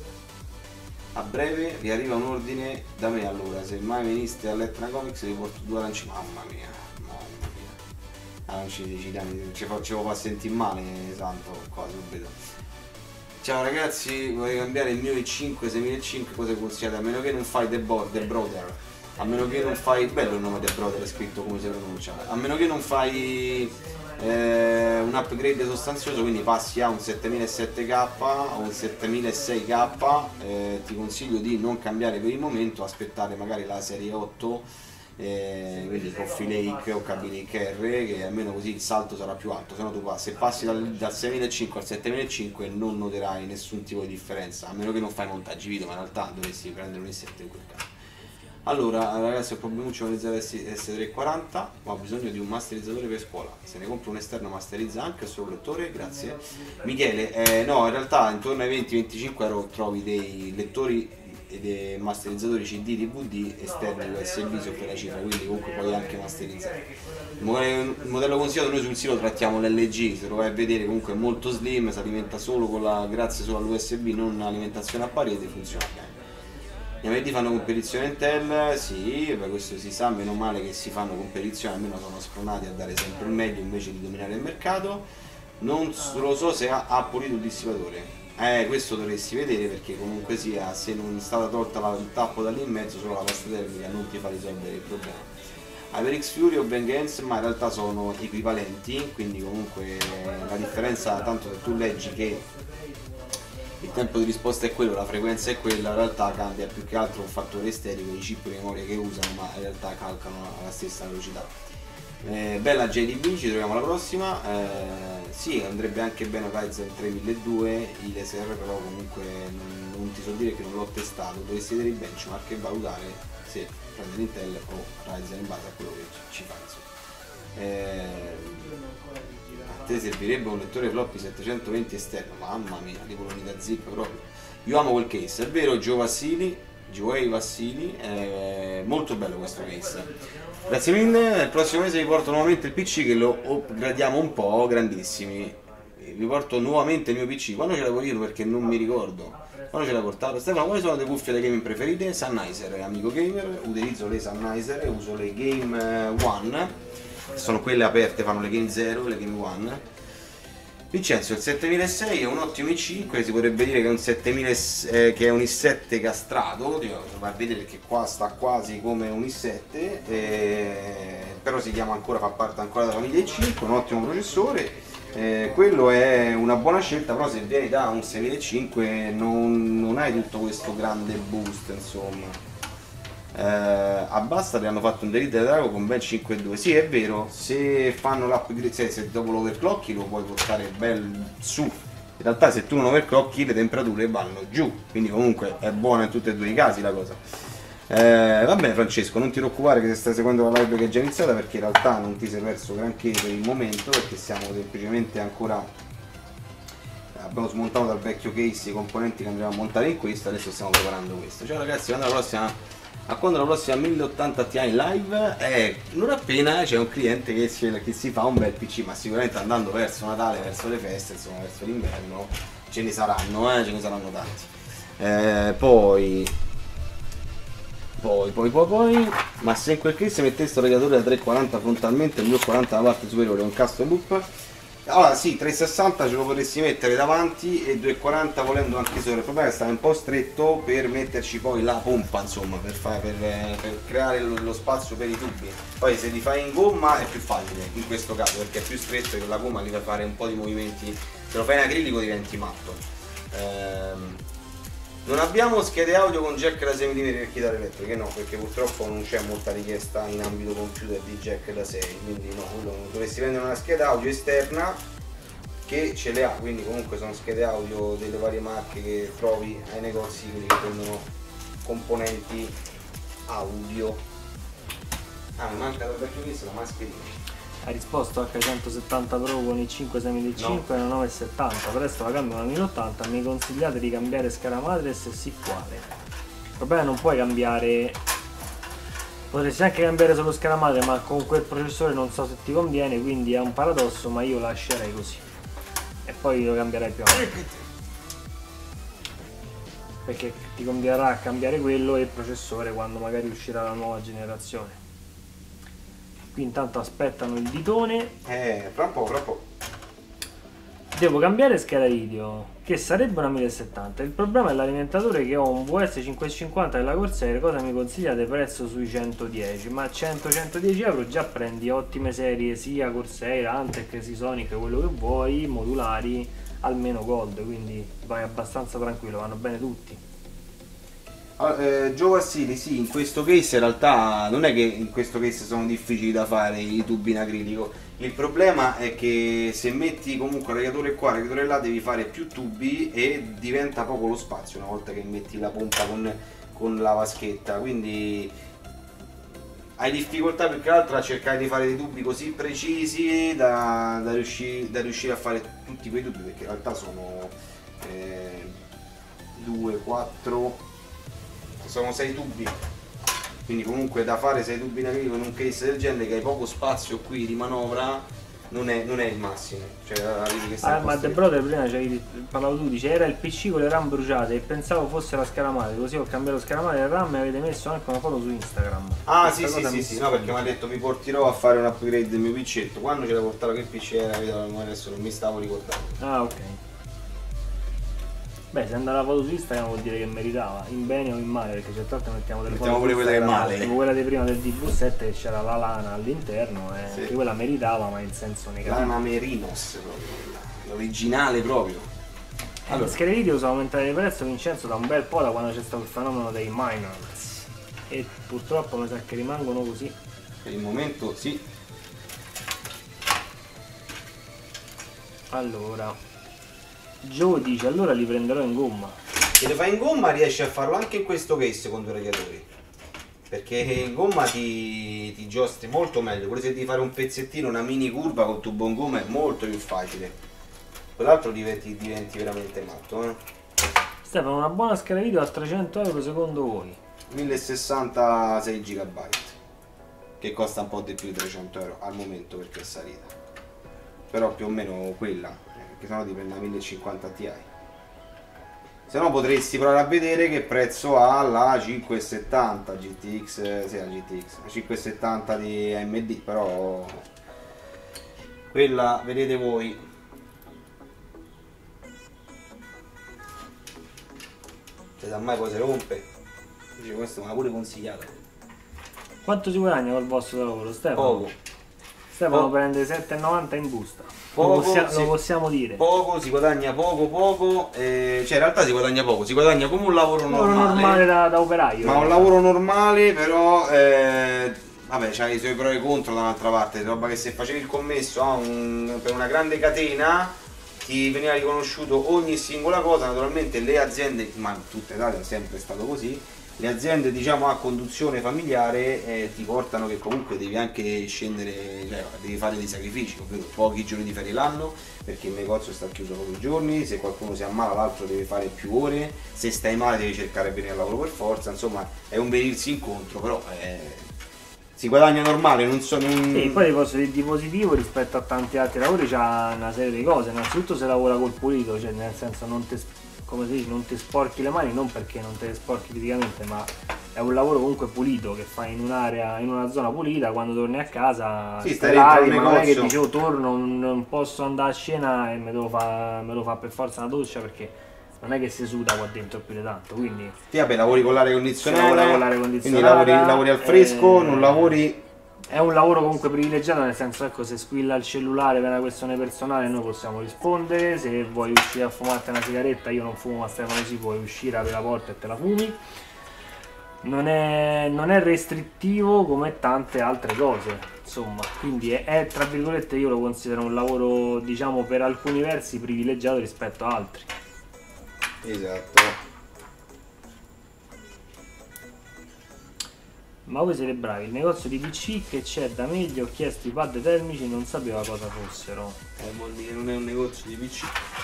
a breve vi arriva un ordine da me. Allora, se mai veniste all'Etna Comics vi porto due aranci. Mamma mia, mamma mia, aranci decidiamo, ci faccio far sentire male, santo qua subito. Ciao ragazzi, vorrei cambiare il mio i cinque seiemilacinque, cosa consigliate? A meno che non fai The, The Brother, a meno che non fai, bello il nome The Brother, è scritto come si pronuncia, a meno che non fai eh, un upgrade sostanzioso, quindi passi a un settemilasette K o un settemilasei K, eh, ti consiglio di non cambiare per il momento, aspettare magari la serie otto, eh, quindi Coffee Lake o Kaby Lake R, che almeno così il salto sarà più alto. Se no tu passi, se passi dal, dal seimilacinque al settemilacinque non noterai nessun tipo di differenza, a meno che non fai montaggi video, ma in realtà dovresti prendere un i sette in quel caso. Allora ragazzi, ho problemuccio con il S tre quaranta, ma ho bisogno di un masterizzatore per scuola. Se ne compro un esterno masterizza anche il suo lettore? Grazie. Michele, eh, no, in realtà intorno ai venti venticinque euro trovi dei lettori e dei masterizzatori C D, D V D esterni U S B sopra la cifra, quindi comunque puoi anche masterizzare. Il modello consigliato, noi sul sito trattiamo l'L G, se lo vai a vedere comunque è molto slim, si alimenta solo con la, grazie solo all'U S B, non alimentazione a parete, funziona bene. Gli A M D fanno competizione Intel? Sì, beh, questo si sa, meno male che si fanno competizione, almeno sono spronati a dare sempre il meglio invece di dominare il mercato. Non lo so se ha, ha pulito il dissipatore. Eh, questo dovresti vedere, perché comunque sia, se non è stata tolta la, il tappo da lì in mezzo, solo la pasta termica non ti fa risolvere il problema. HyperX Fury o Vengeance, ma in realtà sono equivalenti, quindi comunque la differenza, tanto se tu leggi che il tempo di risposta è quello, la frequenza è quella, in realtà cambia più che altro un fattore estetico, i chip di memoria che usano, ma in realtà calcano alla stessa velocità. Eh, bella J D B, ci troviamo alla prossima. Eh, sì, andrebbe anche bene Ryzen tremiladuecento, i laser, però comunque non, non ti so dire che non l'ho testato, dovresti vedere il benchmark e valutare se prendere Intel o Ryzen in base a quello che ci, ci fa. Eh, a te servirebbe un lettore floppy settecentoventi esterno, mamma mia, tipo l'unità zip proprio. Io amo quel case, è vero, Gio Vassili, Gioei Vassili, è molto bello questo case. Grazie mille, il prossimo mese vi porto nuovamente il P C che lo upgradiamo un po', grandissimi. Vi porto nuovamente il mio P C, quando ce l'avevo io perché non mi ricordo. Quando ce l'ha portato? Stefano, quali sono le tue cuffie da gaming preferite? Sennheiser, amico gamer, utilizzo le Sennheiser, uso le Game One, sono quelle aperte, fanno le Game Zero, le Game One. Vincenzo, il settemilasei è un ottimo i cinque, si potrebbe dire che è un, settemila, eh, che è un i sette castrato, va a vedere che qua sta quasi come un i sette, eh, però si chiama ancora, fa parte ancora della famiglia i cinque, un ottimo processore, eh, quello è una buona scelta, però se vieni da un seimilacinque non, non hai tutto questo grande boost, insomma. Eh, a Bastard hanno fatto un Delete Drago con ben cinque virgola due, sì è vero, se fanno l'upgrade, se, se dopo l'overclocki lo puoi portare bel su, in realtà se tu non overclocki le temperature vanno giù, quindi comunque è buona in tutti e due i casi la cosa. Eh, va bene Francesco, non ti preoccupare che se stai seguendo la live che è già iniziata, perché in realtà non ti sei perso granché per il momento, perché siamo semplicemente ancora, abbiamo smontato dal vecchio case i componenti che andremo a montare in questo, adesso stiamo preparando questo. Ciao ragazzi, alla prossima. A quando la prossima mille ottanta Ti in live? Eh, non appena c'è un cliente che si, che si fa un bel P C, ma sicuramente andando verso Natale, verso le feste, insomma verso l'inverno, ce ne saranno, eh, ce ne saranno tanti. Eh, poi, poi, poi, poi, poi, ma se in quel case mettesse un radiatore da trecentoquaranta frontalmente e il duecentoquaranta alla parte superiore, un custom loop? Allora sì, trecentosessanta ce lo potresti mettere davanti e duecentoquaranta volendo anche sopra. Il problema è che sta un po' stretto per metterci poi la pompa, insomma, per, fare, per, per creare lo, lo spazio per i tubi. Poi se li fai in gomma è più facile in questo caso, perché è più stretto e con la gomma li fai fare un po' di movimenti. Se lo fai in acrilico diventi matto. Ehm, non abbiamo schede audio con jack da sei millimetri per chitarre elettriche, no, perché purtroppo non c'è molta richiesta in ambito computer di jack da sei, quindi no, dovresti prendere una scheda audio esterna che ce le ha, quindi comunque sono schede audio delle varie marche che trovi ai negozi, quelli che vendono componenti audio. Ah, mi manca da vecchio questo la mascherina. Ha risposto H centosettanta Pro con il cinque sei mille cinquecento e una nove settanta, presto la cambio una mille ottanta, mi consigliate di cambiare scheda madre e se sì quale? Il problema è che non puoi cambiare, potresti anche cambiare solo scheda madre, ma con quel processore non so se ti conviene, quindi è un paradosso, ma io lascerei così e poi lo cambierai più avanti, perché ti convierà cambiare quello e il processore quando magari uscirà la nuova generazione. Qui intanto aspettano il ditone. Eh, fra un po', fra un po'. Devo cambiare scheda video, che sarebbe una mille settanta. Il problema è l'alimentatore, che ho un V S cinquecentocinquanta della Corsair. Cosa mi consigliate? Prezzo sui centodieci, ma cento centodieci euro già prendi ottime serie, sia Corsair, Antec, Seasonic, quello che vuoi, modulari, almeno Gold, quindi vai abbastanza tranquillo, vanno bene tutti. Allora, eh, Gio Vassili, sì, in questo case in realtà non è che in questo case sono difficili da fare i tubi in acrilico. Il problema è che se metti comunque il radiatore qua, il radiatore là, devi fare più tubi e diventa poco lo spazio una volta che metti la pompa con, con la vaschetta, quindi hai difficoltà più che altro a cercare di fare dei tubi così precisi da, da, riuscire, da riuscire a fare tutti quei tubi, perché in realtà sono due, quattro, sono sei tubi, quindi comunque da fare sei tubi in acrilico in un case del genere che hai poco spazio qui di manovra non è, non è il massimo, cioè arrivi che ah, ma The Brother prima cioè, parlavo tu, dice era il P C con le RAM bruciate e pensavo fosse la scheda madre, così ho cambiato scheda madre e RAM e avete messo anche una foto su Instagram. Ah sì sì sì, sì no, perché mi ha detto mi porterò a fare un upgrade del mio piccetto, quando ce la portavo che P C era, adesso non mi stavo ricordando. Ah ok. Beh, se andava la foto su Instagram vuol dire che meritava, in bene o in male, perché certe volte mettiamo delle mettiamo foto pure quelle che male. Tipo quella di prima del D V sette che c'era la lana all'interno, e sì, anche quella meritava, ma in senso negativo. Lana Merinos proprio, l'originale proprio. Allora, le schede video sono aumentate di prezzo, Vincenzo, da un bel po', da quando c'è stato il fenomeno dei miners. E purtroppo mi sa che rimangono così. Per il momento sì. Allora Joe dice allora li prenderò in gomma. Se le fai in gomma riesci a farlo anche in questo case con due radiatori, perché in gomma ti, ti giostri molto meglio. Pure se devi fare un pezzettino, una mini curva con tubo in gomma è molto più facile, quell'altro diventi, diventi veramente matto, eh? Stefano, una buona scheda video a trecento euro secondo voi? mille sessanta sei giga, che costa un po' di più di trecento euro al momento perché è salita, però più o meno quella, che sennò ti prende la mille cinquanta Ti. Se no potresti provare a vedere che prezzo ha la cinquecentosettanta G T X, sì, la G T X, la cinquecentosettanta di A M D, però quella vedete voi. Se da mai poi si rompe, dice questo me l'ha pure consigliato. Quanto si guadagna col vostro lavoro, Stefano? Poco. Stefano Poco. prende sette e novanta in busta. Poco, lo, possia sì, lo possiamo dire. Poco, si guadagna poco poco, eh, cioè in realtà si guadagna poco, si guadagna come un lavoro un normale. lavoro normale da, da operaio. Ma un lavoro normale, però eh, vabbè, c'ha i suoi pro e contro dall'altra parte, roba che se facevi il commesso a un, per una grande catena ti veniva riconosciuto ogni singola cosa. Naturalmente le aziende, ma in tutta Italia è sempre stato così, le aziende diciamo a conduzione familiare eh, ti portano che comunque devi anche scendere, cioè devi fare dei sacrifici, ovvero pochi giorni di ferie l'anno perché il negozio sta chiuso pochi giorni, se qualcuno si ammala l'altro deve fare più ore, se stai male devi cercare bene il lavoro per forza, insomma è un venirsi incontro, però eh, si guadagna normale, non so... Non... Sì, poi posso dire di positivo rispetto a tanti altri lavori c'ha una serie di cose, innanzitutto se lavora col pulito, cioè nel senso non te, come si dice, non ti sporchi le mani, non perché non te le sporchi fisicamente, ma è un lavoro comunque pulito che fai in un'area, in una zona pulita, quando torni a casa sì, stai lavi, ma non è che dicevo torno, non posso andare a cena e me lo fa, me lo fa per forza una doccia perché non è che si suda qua dentro più di tanto, quindi... Sì, vabbè, lavori con l'aria condizionata, lavora con l'aria condizionata, quindi lavori, lavori al fresco, eh, non lavori... È un lavoro comunque privilegiato, nel senso, ecco, se squilla il cellulare per una questione personale noi possiamo rispondere, se vuoi uscire a fumarti una sigaretta, io non fumo ma Stefano si puoi uscire, apri la porta e te la fumi. Non è, non è restrittivo come tante altre cose, insomma, quindi è, è, tra virgolette, io lo considero un lavoro, diciamo, per alcuni versi privilegiato rispetto a altri. Esatto. Ma voi siete bravi, il negozio di P C che c'è da me gli ho chiesto i pad termici, non sapeva cosa fossero. Eh, vuol dire che non è un negozio di P C.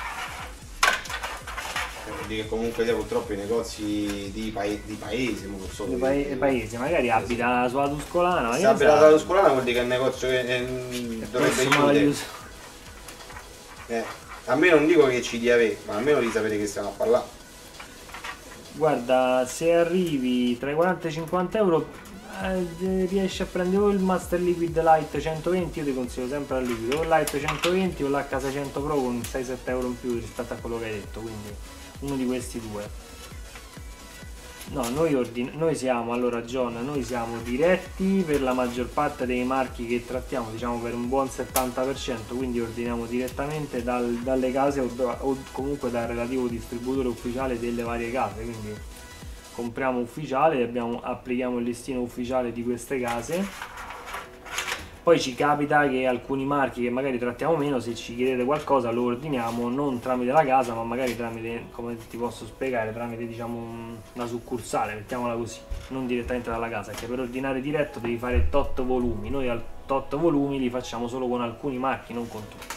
Vuol dire che comunque purtroppo i negozi di, pae di paese, non so. Di pae paesi, magari abita sulla Tuscolana. Se abita sulla Tuscolana vuol dire che è un negozio che eh, dovrebbe chiudere. Eh, a me non dico che ci dia avere, ma almeno di sapere che stiamo a parlare. Guarda, se arrivi tra i quaranta e i cinquanta euro eh, riesci a prendere o il Master Liquid Lite centoventi, io ti consiglio sempre al liquido, o il Lite centoventi o l'H seicento Pro con sei sette euro in più rispetto a quello che hai detto, quindi uno di questi due. No, noi, ordin noi siamo, allora John, noi siamo diretti per la maggior parte dei marchi che trattiamo, diciamo per un buon settanta per cento, quindi ordiniamo direttamente dal, dalle case o, o comunque dal relativo distributore ufficiale delle varie case, quindi compriamo ufficiale, abbiamo, applichiamo il listino ufficiale di queste case. Poi ci capita che alcuni marchi che magari trattiamo meno, se ci chiedete qualcosa lo ordiniamo non tramite la casa, ma magari tramite, come ti posso spiegare, tramite diciamo una succursale, mettiamola così, non direttamente dalla casa, perché per ordinare diretto devi fare tot volumi, noi al tot volumi li facciamo solo con alcuni marchi, non con tutti.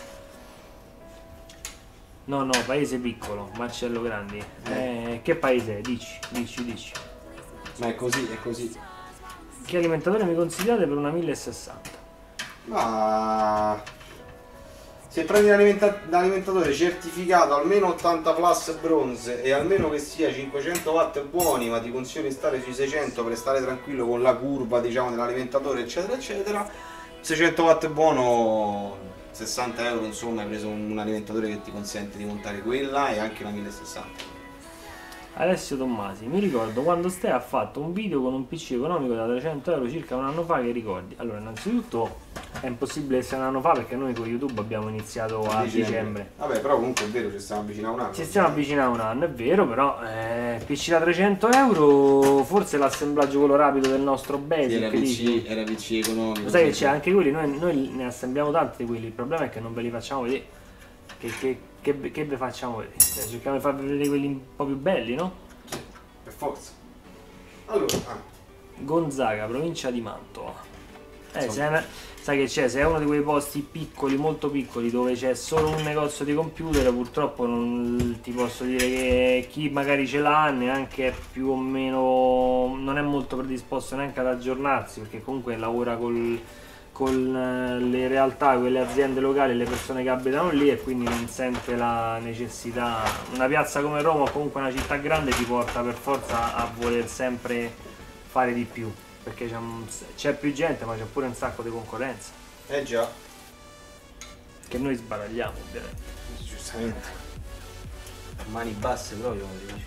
No, no, paese piccolo, Marcello Grandi. Eh, che paese è? Dici, dici, dici. Ma è così, è così. Che alimentatore mi consigliate per una mille sessanta? Ma se prendi un alimentatore certificato almeno ottanta plus bronze e almeno che sia cinquecento watt buoni, ma ti consiglio di stare sui seicento per stare tranquillo con la curva diciamo dell'alimentatore eccetera eccetera, seicento watt buono, sessanta euro, insomma hai preso un alimentatore che ti consente di montare quella e anche una mille sessanta. Alessio Tommasi, mi ricordo quando Ste ha fatto un video con un P C economico da trecento euro circa un anno fa, che ricordi? Allora, innanzitutto è impossibile essere un anno fa perché noi con YouTube abbiamo iniziato a dicembre. dicembre. Vabbè, però comunque è vero, ci stiamo avvicinando a un anno. Ci stiamo avvicinando a un anno, è vero, però eh, P C da trecento euro, forse l'assemblaggio quello rapido del nostro Basic. Era P C, era P C economico. Sai che c'è anche quelli, noi, noi ne assembliamo tanti di quelli, il problema è che non ve li facciamo vedere. Che, che, che, che vi facciamo vedere? Cerchiamo di farvi vedere quelli un po' più belli, no? Sì, per forza. Allora, ah. Gonzaga, provincia di Mantova. Eh, se una, sai che c'è, se è uno di quei posti piccoli, molto piccoli, dove c'è solo un negozio di computer, purtroppo non ti posso dire che chi magari ce l'ha neanche è più o meno, non è molto predisposto neanche ad aggiornarsi, perché comunque lavora col... con le realtà, quelle aziende locali, le persone che abitano lì e quindi non sente la necessità. Una piazza come Roma o comunque una città grande ti porta per forza a voler sempre fare di più, perché c'è più gente ma c'è pure un sacco di concorrenza. Eh già. Che noi sbaragliamo ovviamente. Giustamente. Mani basse proprio, come si dice.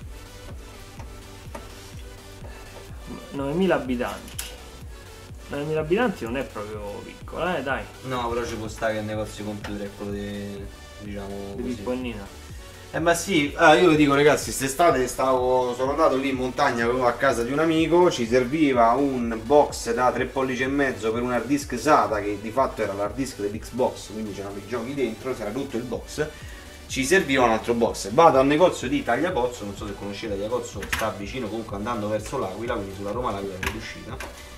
novemila abitanti. novemila abitanti non è proprio piccola, eh dai. No, però ci può stare che il negozio computer è quello di, diciamo, di Pippo e Nina. Eh ma sì, ah, io vi dico ragazzi, quest'estate stavo, sono andato lì in montagna a casa di un amico, ci serviva un box da tre pollici e mezzo per un hard disk SATA, che di fatto era l'hard disk dell'Xbox, quindi c'erano i giochi dentro, c'era tutto il box. ci serviva un altro box. Vado al negozio di Tagliacozzo, non so se conoscete Tagliacozzo, sta vicino comunque andando verso l'Aquila, quindi sulla Roma l'Aquila è riuscita.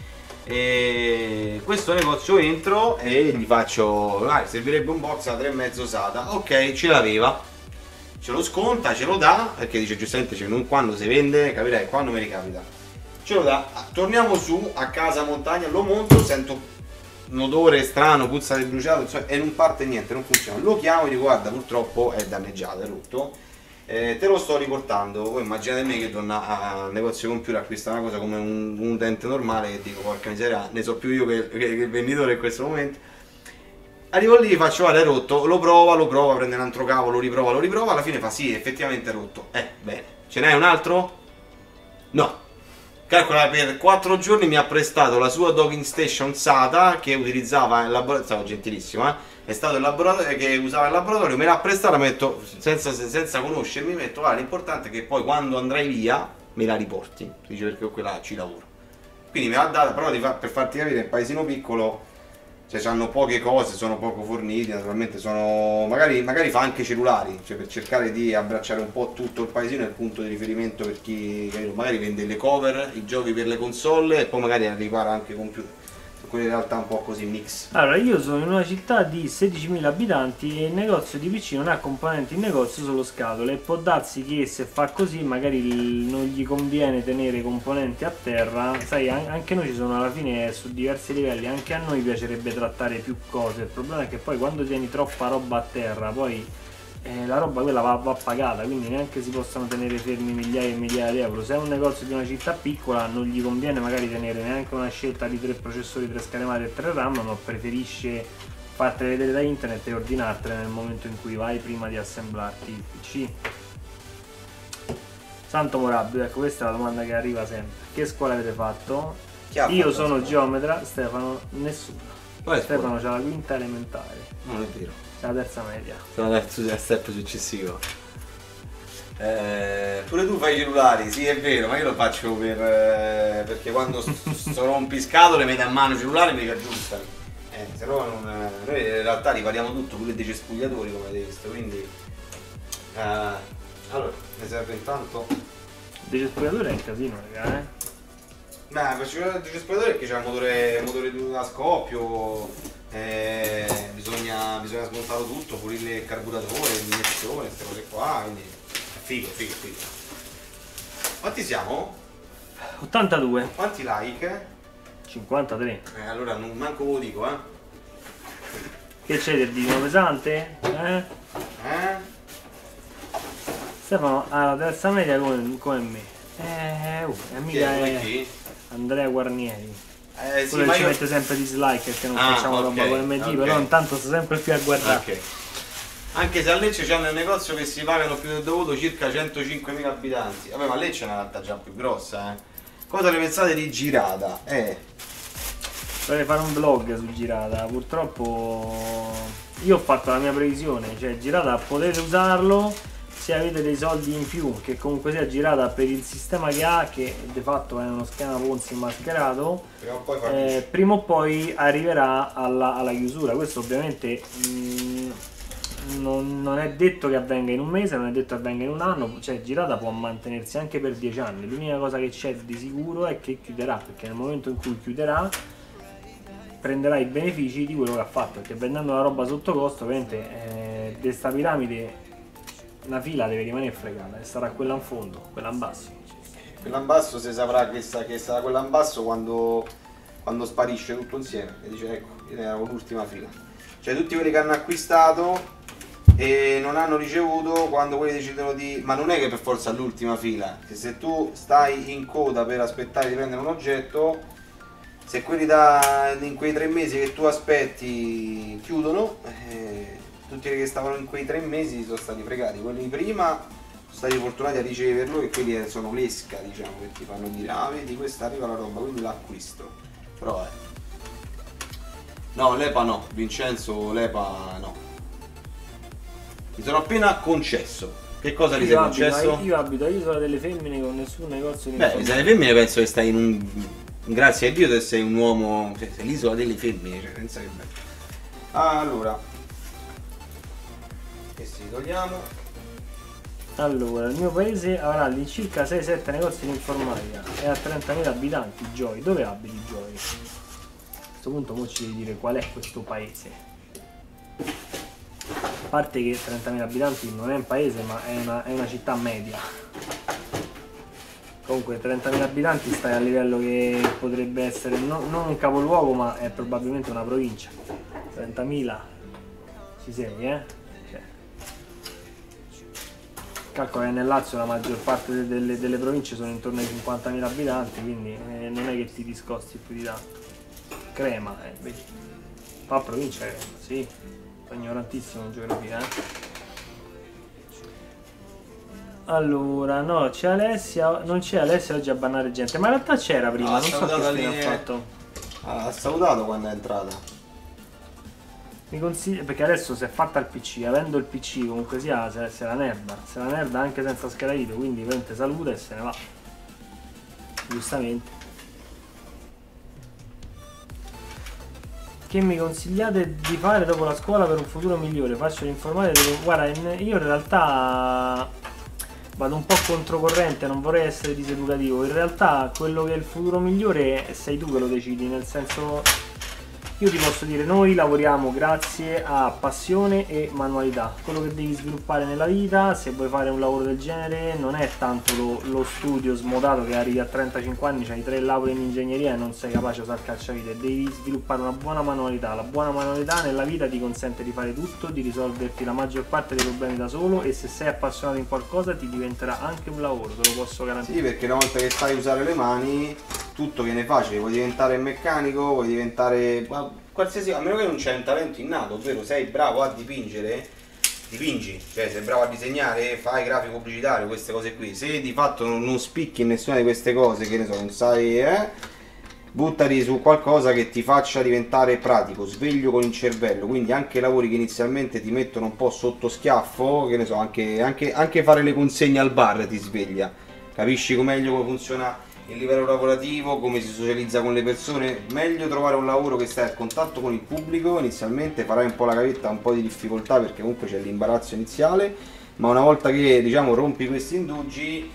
E questo negozio entro e gli faccio, ah, servirebbe un box a tre e mezzo SATA. Ok, ce l'aveva, ce lo sconta, ce lo dà, perché dice giustamente cioè, non quando si vende, capirai, quando mi ricapita. Ce lo dà, torniamo su a casa montagna, lo monto, sento un odore strano, puzza di bruciato, insomma, e non parte niente, non funziona. Lo chiamo e dico guarda purtroppo è danneggiato, è rotto, eh, te lo sto riportando. Voi immaginate me che torna al negozio computer, acquista una cosa come un, un utente normale e dico porca miseria, ne so più io che, che, che il venditore in questo momento. Arrivo lì, faccio guarda è rotto, lo prova, lo prova, prende un altro cavo, lo riprova, lo riprova, alla fine fa sì, effettivamente è rotto. Eh, bene, ce n'hai un altro? No. Calcola, per quattro giorni mi ha prestato la sua docking station SATA che utilizzava il laboratorio, stavo gentilissimo, eh? È stato il laboratorio che usava il laboratorio, me l'ha prestata, mi ha detto, senza, senza conoscermi, mi ha detto guarda l'importante è che poi quando andrai via me la riporti, dice perché con quella ci lavoro. Quindi me l'ha data, però di fa, per farti capire, il paesino piccolo, cioè hanno poche cose, sono poco forniti, naturalmente sono, magari, magari fa anche cellulari, cioè per cercare di abbracciare un po' tutto il paesino è il punto di riferimento per chi magari vende le cover, i giochi per le console e poi magari ripara anche computer, quelle in realtà un po' così mix. Allora io sono in una città di sedicimila abitanti e il negozio di P C non ha componenti in negozio, solo scatole, e può darsi che se fa così magari non gli conviene tenere componenti a terra. Sai, anche noi ci sono alla fine su diversi livelli, anche a noi piacerebbe trattare più cose, il problema è che poi quando tieni troppa roba a terra poi eh, la roba quella va, va pagata, quindi neanche si possono tenere fermi migliaia e migliaia di euro. Se è un negozio di una città piccola non gli conviene magari tenere neanche una scelta di tre processori, tre schede madre e tre RAM, ma preferisce fartele vedere da internet e ordinartele nel momento in cui vai prima di assemblarti il P C. Santo Morabito, ecco questa è la domanda che arriva sempre. Che scuola avete fatto? Io sono geometra, Stefano nessuno. Stefano c'ha la quinta elementare. Non è vero. La terza media. Sono la terza step successivo. Eh, pure tu fai i cellulari, sì è vero, ma io lo faccio per eh, perché quando sto rompiscatole mi dà in mano il cellulare e mi aggiustano. Eh, se no non, noi in realtà ripariamo tutto, pure dei cespugliatori come avete visto, quindi eh, allora, mi serve intanto. Dei cespugliatori è un casino, raga, eh? Beh, per il cespugliatore perché c'è il motore, motore a scoppio. Eh, bisogna, bisogna smontarlo tutto, pulire il carburatore, l'iniezione, queste cose qua, quindi è figo, figo, figo. Quanti siamo? ottantadue. Quanti like? cinquantatré. Eh, allora non manco ve lo dico, eh. Che c'è del dino pesante? Eh? Eh? Stefano ha la terza media come, come me. Eh, uh, è mica è chi? Andrea Guarnieri. Eh, sì, Quello ma ci io... mette sempre dislike perché non ah, facciamo okay, roba con M D, okay. però intanto sto sempre più a guardare. Okay. Anche se a Lecce c'è un negozio che si pagano più del dovuto circa centocinquemila abitanti. Vabbè, ma Lecce è una realtà già più grossa, eh. Cosa ne pensate di Girata? Eh. Vorrei fare un vlog su Girata, purtroppo io ho fatto la mia previsione, cioè Girata potete usarlo se avete dei soldi in più, che comunque sia Girata per il sistema che ha, che de fatto è uno schema Ponzi mascherato, prima o poi, eh, prima o poi arriverà alla, alla chiusura. Questo ovviamente mh, non, non è detto che avvenga in un mese, non è detto che avvenga in un anno, cioè Girata può mantenersi anche per dieci anni. L'unica cosa che c'è di sicuro è che chiuderà, perché nel momento in cui chiuderà prenderà i benefici di quello che ha fatto, perché vendendo la roba sotto costo ovviamente eh, de sta piramide una fila deve rimanere fregata e sarà quella in fondo, quella in basso. Quella in basso si saprà che, sa, che sarà quella in basso quando, quando sparisce tutto insieme e dice ecco, io ero l'ultima fila. Cioè tutti quelli che hanno acquistato e non hanno ricevuto, quando quelli decidono di... ma non è che per forza l'ultima fila, che se tu stai in coda per aspettare di prendere un oggetto, se quelli da, in quei tre mesi che tu aspetti chiudono, eh, tutti quelli che stavano in quei tre mesi sono stati fregati. Quelli prima sono stati fortunati a riceverlo e quelli sono l'esca, diciamo, che ti fanno dire ah vedi questa arriva la roba, quindi l'acquisto. Però è no, l'E P A no, Vincenzo l'E P A no. Mi sono appena concesso. Che cosa ti sei concesso? Io abito a Isola delle Femmine con nessun negozio di beh, Isola delle Femmine penso che stai in un... grazie a Dio che sei un uomo, cioè, sei l'Isola delle Femmine, cioè, pensa che bello. Ah, allora questi li togliamo. Allora, il mio paese avrà all'incirca sei sette negozi di informatica e ha trentamila abitanti. Joy, dove abiti Joy? A questo punto mo ci devi dire qual è questo paese. A parte che trentamila abitanti non è un paese, ma è una, è una città media. Comunque trentamila abitanti stai a livello che potrebbe essere no, non un capoluogo, ma è probabilmente una provincia. trentamila ci sei, eh? Cioè. Calcola che nel Lazio la maggior parte delle, delle province sono intorno ai cinquantamila abitanti, quindi eh, non è che ti discosti più di tanto. Crema, eh, vedi. Fa provincia Crema, sì. Sono ignorantissimo in geografia, eh. Allora, no, c'è Alessia, non c'è Alessia oggi a bannare gente, ma in realtà c'era prima, No, non so che fine ha fatto. Ha salutato quando è entrata. Mi consiglia, perché adesso si è fatta il P C, avendo il P C comunque sia, se, se la nerda, se la nerda anche senza scheda video, quindi veramente saluta e se ne va. Giustamente. Che mi consigliate di fare dopo la scuola per un futuro migliore? Faccio l'informatica, guarda, io in realtà vado un po' controcorrente, non vorrei essere diseducativo. In realtà quello che è il futuro migliore sei tu che lo decidi, nel senso, io ti posso dire, noi lavoriamo grazie a passione e manualità. Quello che devi sviluppare nella vita, se vuoi fare un lavoro del genere, non è tanto lo, lo studio smodato che arrivi a trentacinque anni, c'hai tre lauree in ingegneria e non sei capace a usare il cacciavite. Devi sviluppare una buona manualità. La buona manualità nella vita ti consente di fare tutto, di risolverti la maggior parte dei problemi da solo, e se sei appassionato in qualcosa ti diventerà anche un lavoro, te lo posso garantire. Sì, perché una volta che sai usare le mani tutto viene facile, vuoi diventare meccanico, vuoi diventare qualsiasi, a meno che non c'è un talento innato, ovvero sei bravo a dipingere, dipingi, cioè sei bravo a disegnare, fai grafico pubblicitario, queste cose qui. Se di fatto non, non spicchi in nessuna di queste cose, che ne so, non sai, eh, buttati su qualcosa che ti faccia diventare pratico, sveglio con il cervello. Quindi anche lavori che inizialmente ti mettono un po' sotto schiaffo, che ne so, anche, anche, anche fare le consegne al bar ti sveglia, capisci meglio come funziona il livello lavorativo, come si socializza con le persone. Meglio trovare un lavoro che stai a contatto con il pubblico. Inizialmente farai un po' la gavetta, un po' di difficoltà perché comunque c'è l'imbarazzo iniziale, ma una volta che, diciamo, rompi questi indugi,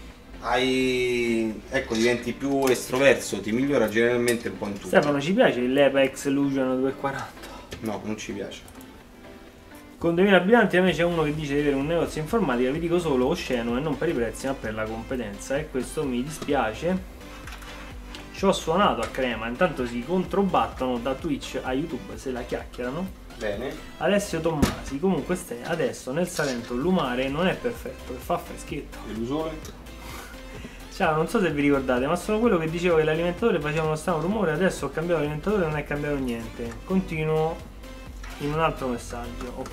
hai, ecco, diventi più estroverso, ti migliora generalmente un po' in tutto. Stefano, ci piace l'Apex Illusion duecentoquaranta? No, non ci piace. Con duemila abitanti a me c'è uno che dice di avere un negozio informatica, vi dico solo osceno e non per i prezzi ma per la competenza, e questo mi dispiace. Ci ho suonato a Crema, intanto si controbattono da Twitch a YouTube, se la chiacchierano. Bene. Alessio Tommasi, comunque stai adesso nel Salento Lumare non è perfetto, che fa freschetto. Delusore. Ciao, non so se vi ricordate, ma sono quello che dicevo che l'alimentatore faceva uno strano rumore, adesso ho cambiato l'alimentatore e non è cambiato niente. Continuo in un altro messaggio, ok.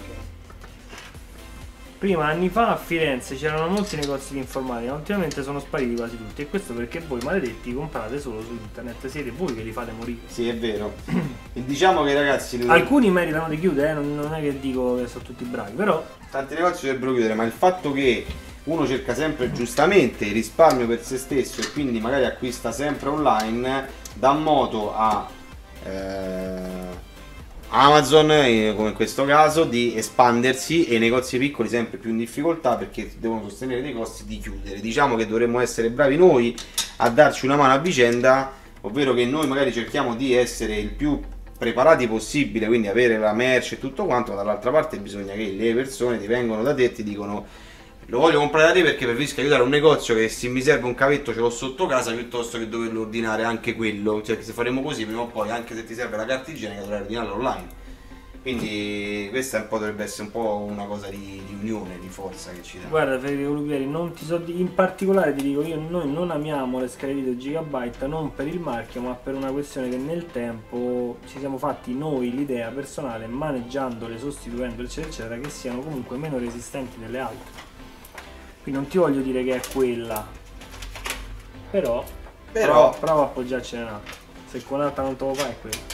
Prima, anni fa, a Firenze c'erano molti negozi di informatica, ma ultimamente sono spariti quasi tutti, e questo perché voi maledetti comprate solo su internet, siete voi che li fate morire. Sì, è vero. E diciamo che, ragazzi, alcuni meritano di chiudere, eh? non, non è che dico che sono tutti bravi, però tanti negozi dovrebbero chiudere, ma il fatto che uno cerca sempre giustamente il risparmio per se stesso e quindi magari acquista sempre online, dà modo a eh, Amazon, come in questo caso, di espandersi, e i negozi piccoli sempre più in difficoltà perché devono sostenere dei costi di chiudere. Diciamo che dovremmo essere bravi noi a darci una mano a vicenda, ovvero che noi magari cerchiamo di essere il più preparati possibile, quindi avere la merce e tutto quanto, ma dall'altra parte bisogna che le persone ti vengono da te e ti dicono: lo voglio comprare da te perché preferisco aiutare un negozio che se mi serve un cavetto ce l'ho sotto casa piuttosto che doverlo ordinare anche quello. Cioè, che se faremo così prima o poi, anche se ti serve la carta igienica, dovrai ordinarla online. Quindi questa un po' dovrebbe essere un po' una cosa di, di unione, di forza che ci dà. Guarda Federico Lupieri, non ti so di... in particolare ti dico, io noi non amiamo le schede video Gigabyte, non per il marchio ma per una questione che nel tempo ci siamo fatti noi l'idea personale, maneggiandole, sostituendole eccetera eccetera, che siano comunque meno resistenti delle altre. Quindi non ti voglio dire che è quella, però, però... Prova, prova a appoggiarcene un'altra. Se con un'altra non te lo fai è quella.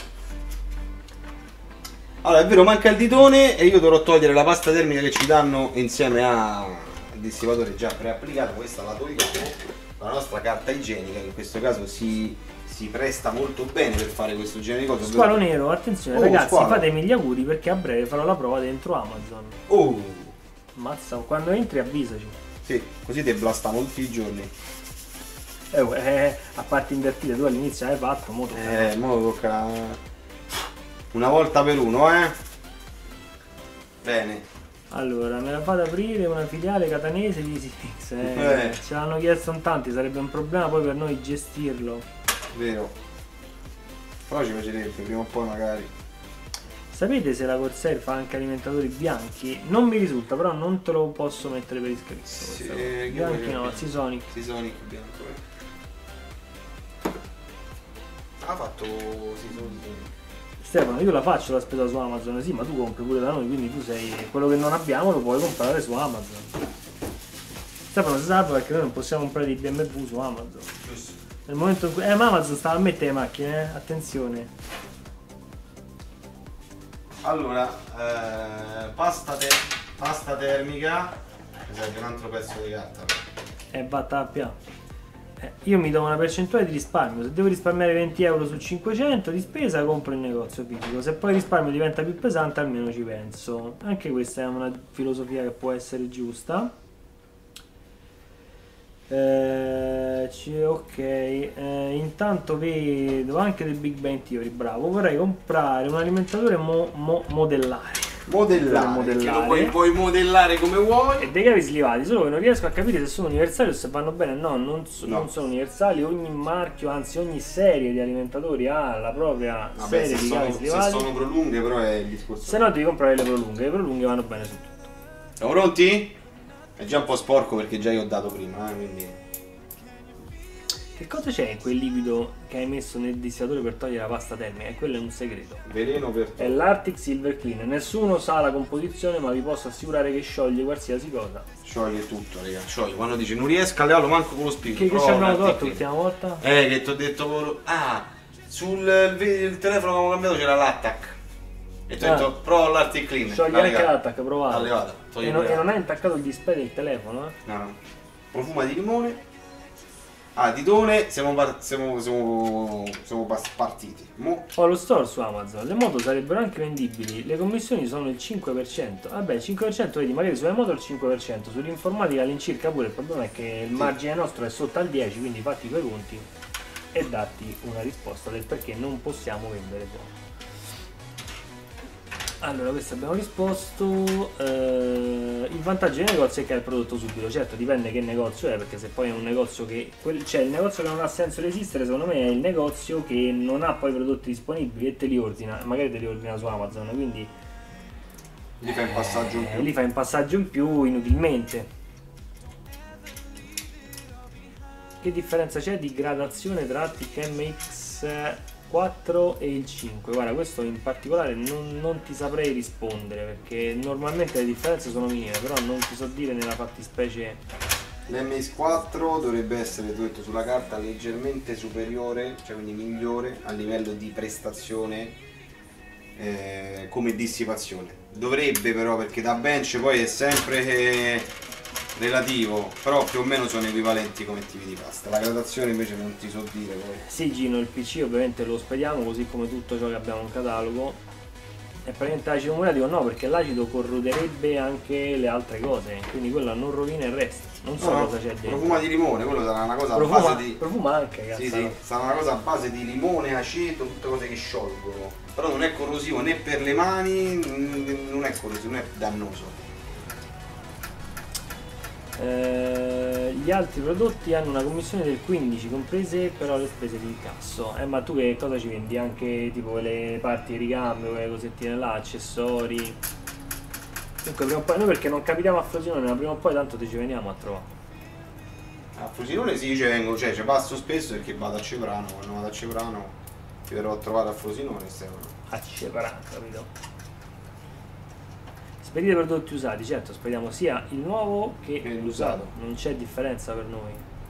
Allora, è vero, manca il ditone e io dovrò togliere la pasta termica che ci danno insieme al dissivatore già preapplicato. Questa la togliamo, la nostra carta igienica, che in questo caso si, si presta molto bene per fare questo genere di cose. Squalo nero, attenzione oh, ragazzi, squalo. Fatemi gli auguri perché a breve farò la prova dentro Amazon. Oh! Mazza, quando entri avvisaci. Sì, così te blastamo tutti i giorni. Eh, eh, a parte invertite, tu all'inizio hai fatto, mo tocca. Eh, mo tocca una volta per uno, eh. Bene. Allora, me la fate aprire una filiale catanese di Six. Eh, Eh. Ce l'hanno chiesto in tanti, sarebbe un problema poi per noi gestirlo. Vero. Però ci piacerebbe, prima o poi magari. Sapete se la Corsair fa anche alimentatori bianchi? Non mi risulta, però non te lo posso mettere per iscritto. Sì, questa cosa. che Bianchi voglio no, dire. Seasonic. Seasonic bianco, eh. Ha fatto Seasonic. Stefano, io la faccio la spesa su Amazon, sì, ma tu compri pure da noi, quindi tu sei quello che non abbiamo lo puoi comprare su Amazon. Stefano si salva perché noi non possiamo comprare di B M W su Amazon. Giusto. Nel momento in cui. Eh, ma Amazon stava a mettere le macchine, eh? Attenzione. Allora, eh, pasta, te- pasta termica. Esatto, un altro pezzo di carta. E va a tappia. Eh, io mi do una percentuale di risparmio. Se devo risparmiare venti euro su cinquecento di spesa, compro il negozio fisico. Se poi il risparmio diventa più pesante, almeno ci penso. Anche questa è una filosofia che può essere giusta. Eh, c- ok, eh, intanto vedo anche del Big Bang Theory, bravo. Vorrei comprare un alimentatore mo- mo- modellare. Modellare, Modellare. che lo puoi, puoi modellare come vuoi. E dei cavi slivati, solo che non riesco a capire se sono universali o se vanno bene. No, non, so- No. non sono universali. Ogni marchio, anzi ogni serie di alimentatori ha la propria Vabbè, serie se di sono, cavi se slivati. sono prolunghe, però è il discorso. Se no devi comprare le prolunghe. Le prolunghe vanno bene su tutto. Siamo pronti? È già un po' sporco perché già io ho dato prima, eh, quindi. Che cosa c'è in quel liquido che hai messo nel distilatore per togliere la pasta termica? E quello è un segreto. Veleno per È l'Arctic Silver Clean. Nessuno sa la composizione, ma vi posso assicurare che scioglie qualsiasi cosa. Scioglie tutto, raga. Scioglie. Quando dice non riesco a levarlo manco con lo spirito. Che, che ci prova abbiamo un tolto articolo. l'ultima volta? Eh, che ti ho detto con- Ah, sul il, il telefono che avevo cambiato c'era l'attack. E ti ho Ah. detto prova l'Arctic Clean. Scioglie L'ha anche legato. l'attacco, provate. L'ha levata. Togli E non, pure e non la- hai intaccato il display del telefono, eh? No, no. Profuma di limone. Ah, ditone, siamo, par- siamo, siamo, siamo pas- partiti. Mo. Ho lo store su Amazon, le moto sarebbero anche vendibili, le commissioni sono il cinque per cento. Vabbè, il cinque per cento vedi, magari sulle moto il cinque per cento, sull'informatica all'incirca pure, il problema è che il margine nostro è sotto al dieci, quindi fatti i tuoi conti e datti una risposta del perché non possiamo vendere poco. Allora, questo abbiamo risposto. Eh, il vantaggio dei negozi è che hai il prodotto subito. Certo, dipende che negozio è, perché se poi è un negozio che. Quel, cioè, il negozio che non ha senso di esistere, secondo me, è il negozio che non ha poi prodotti disponibili e te li ordina. Magari te li ordina su Amazon, quindi. Gli fai un passaggio in eh, più. li fai un passaggio in più inutilmente. Che differenza c'è di gradazione tra Arctic M X quattro e il cinque? Guarda, questo in particolare non, non ti saprei rispondere, perché normalmente le differenze sono minime, però non ti so dire nella fattispecie. L'M X quattro dovrebbe essere, tu hai detto sulla carta, leggermente superiore, cioè quindi migliore a livello di prestazione eh, come dissipazione. Dovrebbe però, perché da bench poi è sempre eh, relativo, però più o meno sono equivalenti come tipi di pasta. La gradazione invece non ti so dire poi. Sì, Gino, il P C ovviamente lo spediamo, così come tutto ciò che abbiamo in catalogo. E praticamente l'acido muriatico no, perché l'acido corroderebbe anche le altre cose, quindi quella non rovina il resto. Non so No, no, cosa c'è dentro. profuma di limone, quello sarà una cosa a Profuma, base di. profuma anche, cazzo. Sì, sì, sarà una cosa a base di limone, aceto, tutte cose che sciolgono. Però non è corrosivo né per le mani, n- non è corrosivo, non è dannoso. Eh, gli altri prodotti hanno una commissione del quindici, comprese però le spese di incasso. Eh, ma tu che cosa ci vendi? Anche tipo le parti di ricambio, quelle cosettine là, accessori. Comunque prima o poi, noi perché non capitiamo a Frosinone, ma prima o poi tanto ti ci veniamo a trovare. A Frosinone sì, ci vengo, cioè ci passo spesso perché vado a Ceprano, quando vado a Ceprano ti verrò a trovare a Frosinone, Stefano. A Ceprano, capito? Spedite prodotti usati, certo, spediamo sia il nuovo che Che l'usato, l'usato. non c'è differenza per noi.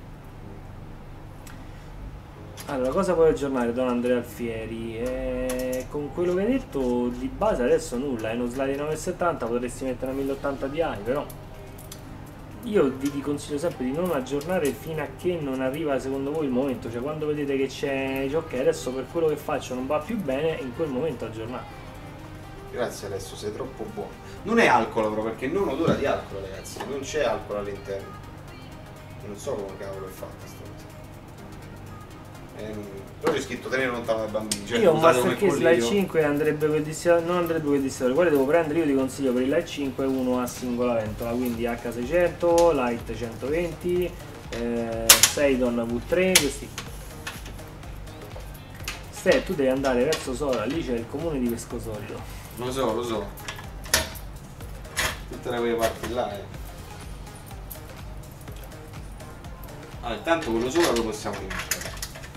Allora, cosa puoi aggiornare, Don Andrea Alfieri? Eh, con quello che hai detto di base adesso nulla, è uno slide novecentosettanta, potresti mettere una mille ottanta Ti, però io vi vi consiglio sempre di non aggiornare fino a che non arriva secondo voi il momento, cioè quando vedete che c'è, dice, ok, adesso per quello che faccio non va più bene, in quel momento aggiornate. Grazie Alessio, sei troppo buono. Non è alcol però, perché non odora di alcol, ragazzi. Non c'è alcol all'interno. Non so come cavolo è fatta sta cosa. Eh, però c'è scritto tenere lontano dai bambini. Cioè, io un usate Master come Case Lite collirio. cinque andrebbe quel distillatore, non andrebbe quel distillatore, quale devo prendere? Io ti consiglio per il Lite cinque uno a singola ventola, quindi H seicento, Lite centoventi, eh, Seidon V tre, questi. Se tu devi andare verso Sora, lì c'è il comune di Pescosolito. Lo so, lo so. Tutte da quelle parti là, eh. Allora, intanto quello sopra lo possiamo rimettere.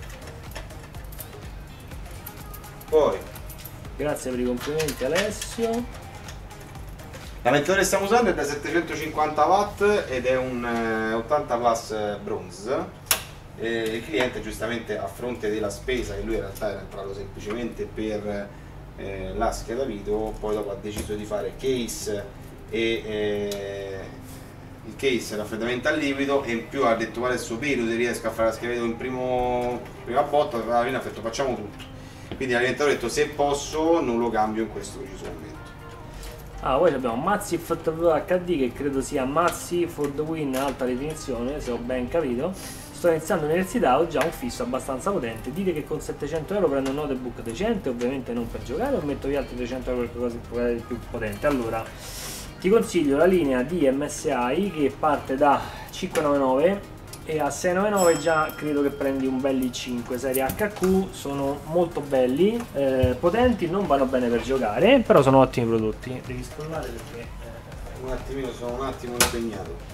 Poi Grazie per i complimenti Alessio. la ventilatore che stiamo usando è da settecentocinquanta watt ed è un eh, ottanta plus bronze. E il cliente giustamente, a fronte della spesa che lui in realtà era entrato semplicemente per eh, la scheda video, poi dopo ha deciso di fare case e eh, il case raffreddamento al liquido, e in più ha detto qual è il suo periodo, riesco a fare la scheda video in primo, prima botta, alla fine ha detto facciamo tutto. Quindi all'interno ho detto se posso non lo cambio in questo preciso momento. Ah, poi abbiamo Mazzi F T V H D, che credo sia Mazzi for the Win alta definizione, se ho ben capito. Sto iniziando l'università, ho già un fisso abbastanza potente. Dite che con settecento euro prendo un notebook decente, ovviamente non per giocare, o metto via altri trecento euro per qualcosa di più potente. Allora, ti consiglio la linea di M S I che parte da cinquecentonovantanove e a seicentonovantanove già credo che prendi un bel i cinque serie H Q, sono molto belli, eh, potenti, non vanno bene per giocare, però sono ottimi prodotti. Devi scrollare perché... Eh, Un attimino, sono un attimo impegnato.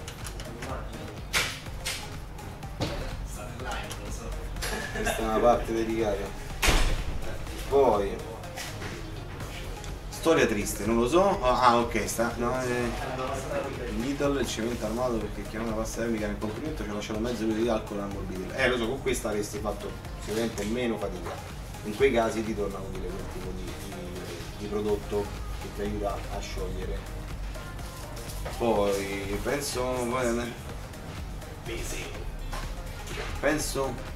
Questa è una parte delicata. Poi storia triste, non lo so. Ah, ok, sta. No, eh, il Lidl, il cemento armato perché chiama la pasta termica nel comprimento ci ha lasciato mezzo litro di alcol a ammorbidire. Eh, lo so, con questa avresti fatto sicuramente meno fatica. In quei casi ti torna utile quel tipo di, di, di prodotto che ti aiuta a sciogliere. Poi penso. Penso.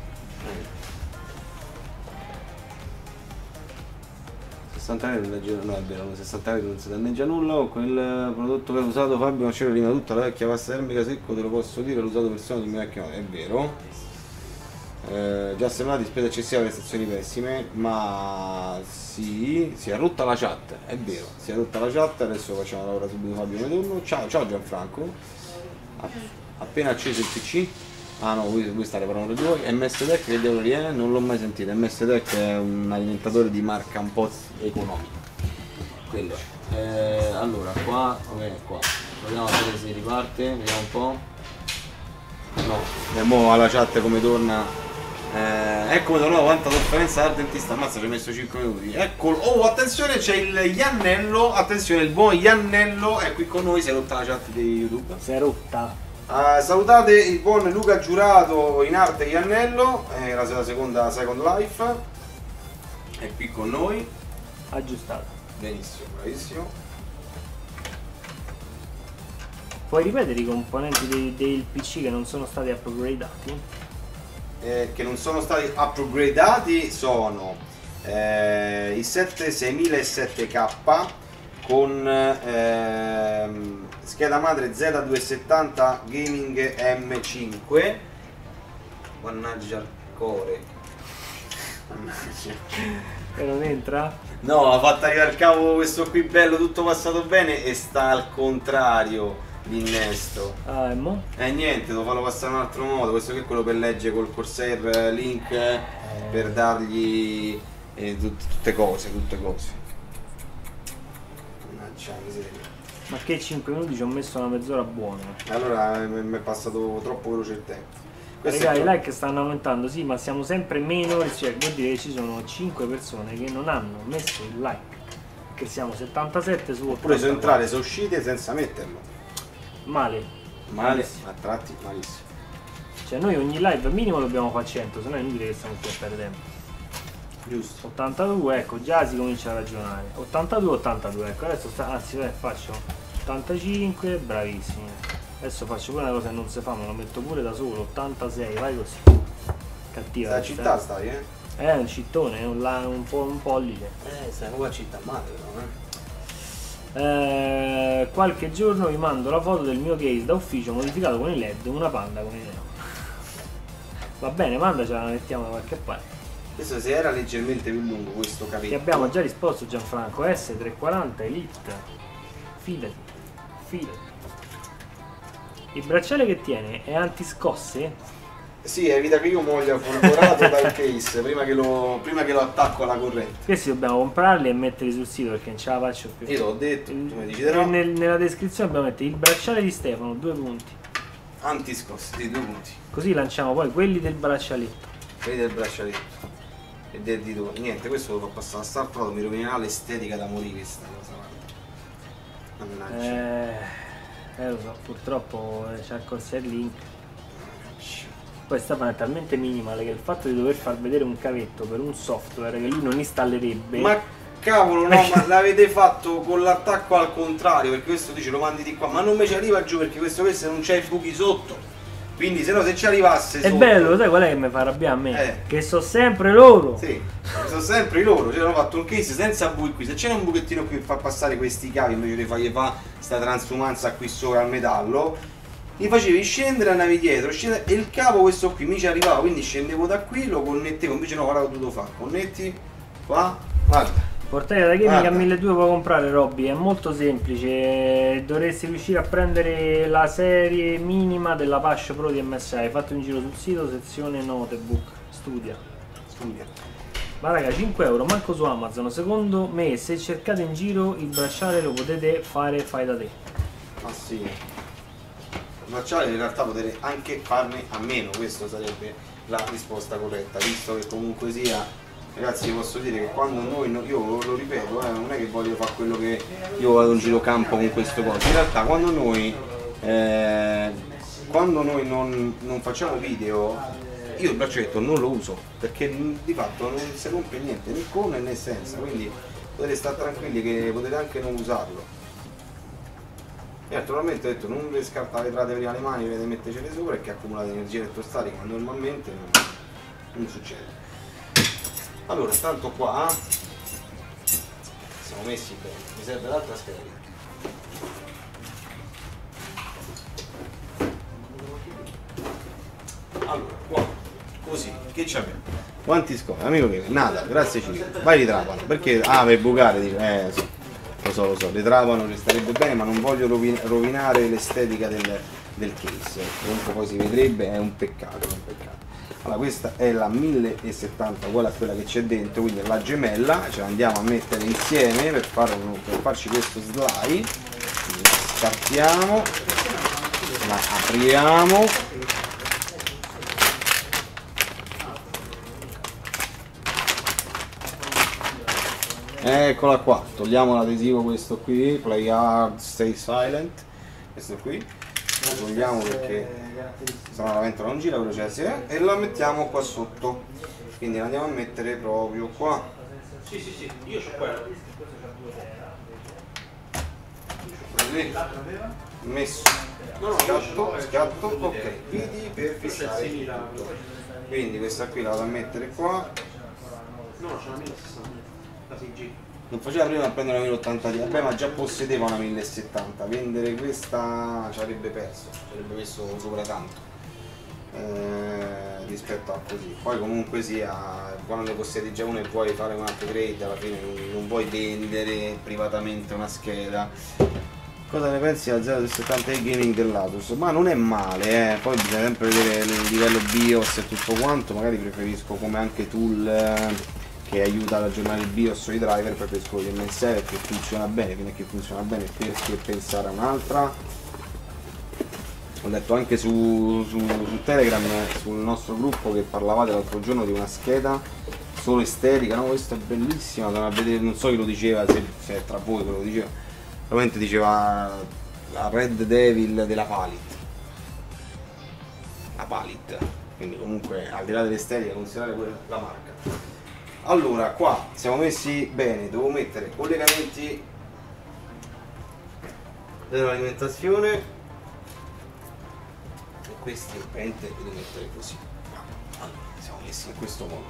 sessanta euro non danneggia, no è vero, sessanta euro non si danneggia nulla. Con quel prodotto che ha usato Fabio non c'era prima tutta la vecchia pasta termica secco, te lo posso dire, l'ho usato persone di mia vecchia, è vero. Eh, già sembrati spese eccessive, prestazioni pessime, ma sì, si è rotta la chat, è vero, si è rotta la chat, adesso facciamo lavorare subito Fabio Medorno. Ciao, ciao Gianfranco. Appena acceso il P C. Ah no, voi, voi state parlando di voi. M S Tech che diavolo è? Non l'ho mai sentito. M S Tech è un alimentatore di marca un po' economica. Quello è. Eh, allora, qua, ok, qua. Proviamo a vedere se riparte, vediamo un po'. No, vediamo alla chat come torna. Eh, ecco tornato, quanta sofferenza al dentista, ammazza, ci ho messo cinque minuti. Eccolo. Oh, attenzione, c'è il Iannello, attenzione, il buon Iannello è qui con noi, si è rotta la chat di YouTube. si è rotta. Uh, salutate il buon Luca Giurato in arte Iannello, è la, la seconda Second Life, è qui con noi. Aggiustato. Benissimo, bravissimo. Puoi ripetere i componenti dei- del P C che non sono stati upgradati? Eh, che non sono stati upgradati sono eh, i sette seimila e sette K con ehm, scheda madre Z duecentosettanta Gaming M cinque. Mannaggia il core. Mannaggia. E non entra? No, ha fatto arrivare il cavo questo qui bello, tutto passato bene e sta al contrario l'innesto. Ah, e mo? Eh niente, devo farlo passare in un altro modo, questo qui è quello per leggere col Corsair Link eh, per dargli eh, tut- tutte cose, tutte cose. Mannaggia miseria. Ma che cinque minuti ci ho messo una mezz'ora buona. Allora eh, mi è passato troppo veloce il tempo. Questo Raga, è i troppo- like stanno aumentando, sì, ma siamo sempre meno, cioè vuol dire che ci sono cinque persone che non hanno messo il like. Che siamo settantasette su Oppure sono ottantaquattro. entrate, sono uscite senza metterlo. Male. Male, Malissimo. a tratti malissimo. Cioè noi ogni live minimo dobbiamo fare cento, se no è inutile che stiamo qui a perdere tempo. Giusto. ottantadue, ecco, già si comincia a ragionare. ottantadue, ottantadue, ecco, adesso sta, anzi eh, faccio ottantacinque, bravissimi. Adesso faccio pure una cosa che non si fa, me lo metto pure da solo, ottantasei, vai così. Cattiva. La questa, città eh. stai, eh? È un cittone, è un, la- un po' un pollice. Eh, stai qua a città male però, eh. Eh, qualche giorno vi mando la foto del mio case da ufficio modificato con i led, una panda con i neo. Va bene, mandacela, la mettiamo da qualche parte. Questo se era leggermente più lungo questo cavetto. Ti abbiamo già risposto Gianfranco, S trecentoquaranta Elite. Fidati, fidati. Il bracciale che tiene è antiscosse? Sì, evita che io muoia folgorato dal case prima che, lo, prima che lo attacco alla corrente. Questi dobbiamo comprarli e metterli sul sito perché non ce la faccio più. Io l'ho detto, tu mi dici E no. nel- nella descrizione dobbiamo mettere il bracciale di Stefano, due punti. Antiscosse, sì, due punti. Così lanciamo poi quelli del braccialetto. Vedi il braccialetto. E del dito. Niente, questo lo fa passare a Star Pro, mi rovinerà l'estetica da morire questa cosa. Mannaggia. Eh, eh lo so, purtroppo eh, c'è il concert link. Poi Stefano è talmente minimale che il fatto di dover far vedere un cavetto per un software che lui non installerebbe. Ma cavolo, no, ma l'avete fatto con l'attacco al contrario, perché questo dice lo mandi di qua, ma non mi ci arriva giù perché questo questo non c'è i buchi sotto. Quindi se no se ci arrivasse È sotto, bello, sai qual è che mi fa arrabbiare a me? Eh. Che so sempre loro. sì, sono sempre loro, cioè hanno fatto un case senza buchi qui, se c'era un buchettino qui per far passare questi cavi invece di fargli fa sta transumanza qui sopra al metallo, li facevi scendere, andavi dietro, scendere, e il cavo questo qui mi ci arrivava, quindi scendevo da qui, lo connettevo, invece no, guarda, ho dovuto fare, connetti qua, guarda. Portare da gaming Guarda. a milleduecento puoi comprare Robby, è molto semplice, dovresti riuscire a prendere la serie minima della Passion Pro di M S I, hai fatto un giro sul sito, sezione notebook, studia. Studia. Ma raga, cinque euro, manco su Amazon, secondo me se cercate in giro il bracciale lo potete fare fai da te. Ma sì. Il bracciale in realtà potete anche farne a meno, questo sarebbe la risposta corretta, visto che comunque sia, ragazzi, vi posso dire che quando noi, no- io lo ripeto, eh, non è che voglio fare quello che io vado in giro campo con questo coso, in realtà quando noi, eh, quando noi non, non facciamo video, io il braccialetto non lo uso, perché di fatto non si rompe niente, né con né senza, quindi potete stare tranquilli che potete anche non usarlo. E naturalmente ho detto non vi scartate prima le mani, vedete mettercele sopra e che accumulate energia elettrostatica, ma normalmente non, non succede. Allora, tanto qua siamo messi bene, mi serve l'altra scheda. Allora, qua, così, che ci abbiamo? Quanti scopi? Amico che nada, grazie Ciro. Vai di Trapano, perché? Ah, per bucare, dice, eh sì. Lo so, lo so, le Trapano resterebbe bene, ma non voglio rovin- rovinare l'estetica del, del case. Comunque poi si vedrebbe, è un peccato, è un peccato. Allora, questa è la mille settanta, uguale a quella che c'è dentro, quindi è la gemella, ce la andiamo a mettere insieme per, fare un, per farci questo slide. Quindi la scattiamo, la apriamo. Eccola qua, togliamo l'adesivo questo qui, play hard, stay silent, questo qui, lo togliamo perché se no la ventola non gira, quello c'è sì, eh, e la mettiamo qua sotto, quindi la andiamo a mettere proprio qua. Sì, sì, sì, io c'ho quello. Messo, scatto, scatto, ok, vedi per fissare tutto. Quindi questa qui la vado a mettere qua. No, c'è una mille sessanta. Non faceva prima a prendere una mille ottanta Ti, vabbè, ma già possedeva una mille settanta, vendere questa ci avrebbe perso, ci avrebbe messo sopra tanto eh, rispetto a così. Poi comunque sia, quando ne possiedi già una e vuoi fare un upgrade, alla fine non, non vuoi vendere privatamente una scheda. Cosa ne pensi della zero settanta Gaming dell'Asus? Ma non è male, eh. Poi bisogna sempre vedere il livello BIOS e tutto quanto, magari preferisco come anche tool eh, che aiuta ad aggiornare il BIOS o i driver, preferisco il M S I perché funziona bene, fino a che funziona bene perché pensare a un'altra. Ho letto anche su, su, su Telegram, sul nostro gruppo, che parlavate l'altro giorno di una scheda solo estetica, no? Questa è bellissima, a vedere, non so chi lo diceva, se, se è tra voi che lo diceva, probabilmente diceva la Red Devil della Palit, la Palit, quindi comunque al di là dell'estetica considerare quella la marca. Allora, qua siamo messi bene, devo mettere collegamenti dell'alimentazione e questi ovviamente li devo mettere così. Allora, siamo messi in questo modo.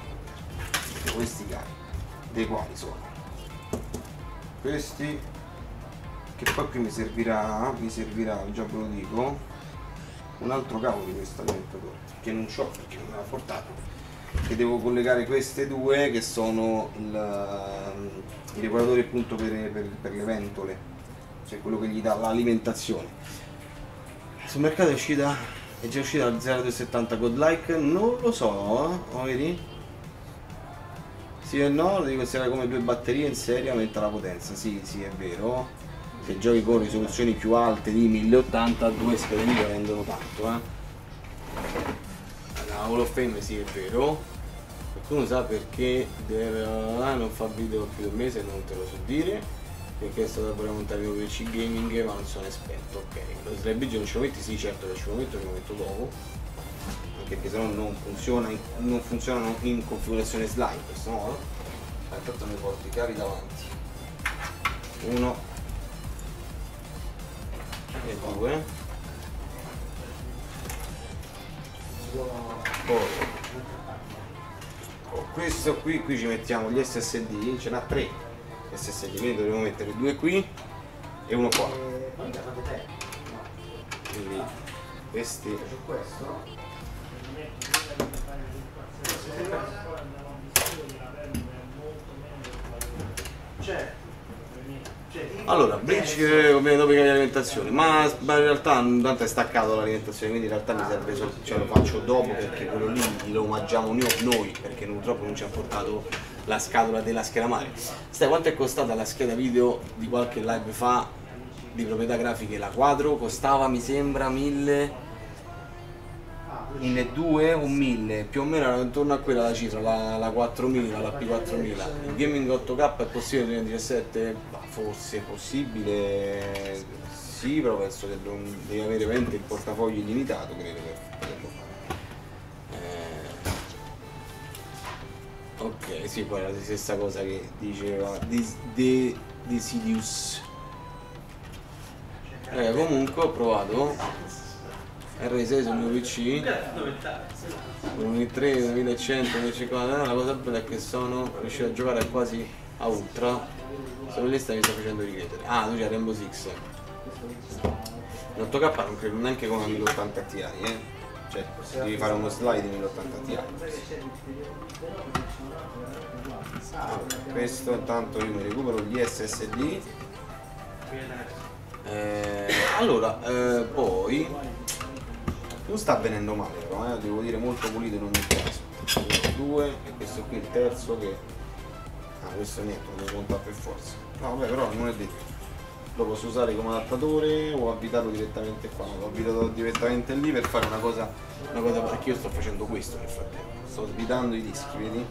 Questi cavi, dei quali sono questi che poi qui mi servirà, mi servirà, già ve lo dico, un altro cavo di questo alimentatore, che non c'ho perché non me l'ha portato, che devo collegare queste due che sono il, i regolatori appunto per, per, per le ventole, cioè quello che gli dà l'alimentazione. Sul mercato è uscita, è già uscita la zero due settanta Godlike, non lo so, oh, vedi? Sì e no, lo devi considerare come due batterie in serie, aumenta la potenza, sì, sì è vero. Se giochi con risoluzioni più alte di mille ottanta, due schede video rendono tanto, eh. La Hall of Fame sì è vero. Qualcuno sa perché der, ah, non fa video più di un mese, non te lo so dire. Perché è stato pure montare il P C gaming, ma non sono esperto, ok. Lo slide video non ce lo metti? Sì certo che ce lo metto, ce lo metto dopo. Anche perché sennò non funziona, non funzionano in configurazione slide in questo modo. Intanto mi porto i cavi davanti. Uno e due. Poi oh, questo qui, qui ci mettiamo gli S S D, ce n'ha tre S S D, quindi dovremo mettere due qui e uno qua. Quindi questi allora, bridge come dopo di alimentazione, ma, ma in realtà tanto è staccato l'alimentazione, quindi in realtà mi serve solo, cioè lo faccio dopo perché quello lì lo mangiamo noi, perché purtroppo non ci ha portato la scatola della scheda madre. Stai, quanto è costata la scheda video di qualche live fa di proprietà grafiche? La quadro costava mi sembra mille milleduecento o mille, più o meno era intorno a quella la cifra, la, la quattromila, la P quattromila. Il gaming otto K è possibile nel duemiladiciassette? Bah, forse possibile, sì, però penso che devi avere veramente il portafoglio illimitato, credo, per poterlo fare. Eh, ok, sì, poi è la stessa cosa che diceva De Decidius. Eh, comunque ho provato R sei sul mio P C duemilatré, duemilacento, duemilacinquanta. La cosa bella è che sono riuscito a giocare quasi a ultra. Solo lista mi sta facendo ricredere. Ah, tu c'è Rainbow Six. l'otto K non credo neanche con una mille ottanta Ti, eh. Cioè, devi fare uno slide mille ottanta Ti. Ah, questo intanto io mi recupero gli S S D. Eh, allora, eh, poi non sta avvenendo male però, eh, devo dire molto pulito in ogni caso. Due e questo qui il terzo che... Ah, questo niente, lo devo montare per forza. No vabbè, però non è detto. Lo posso usare come adattatore o abitato direttamente qua. L'ho abitato direttamente lì per fare una cosa, una cosa perché io sto facendo questo nel frattempo. Sto svitando i dischi, vedi?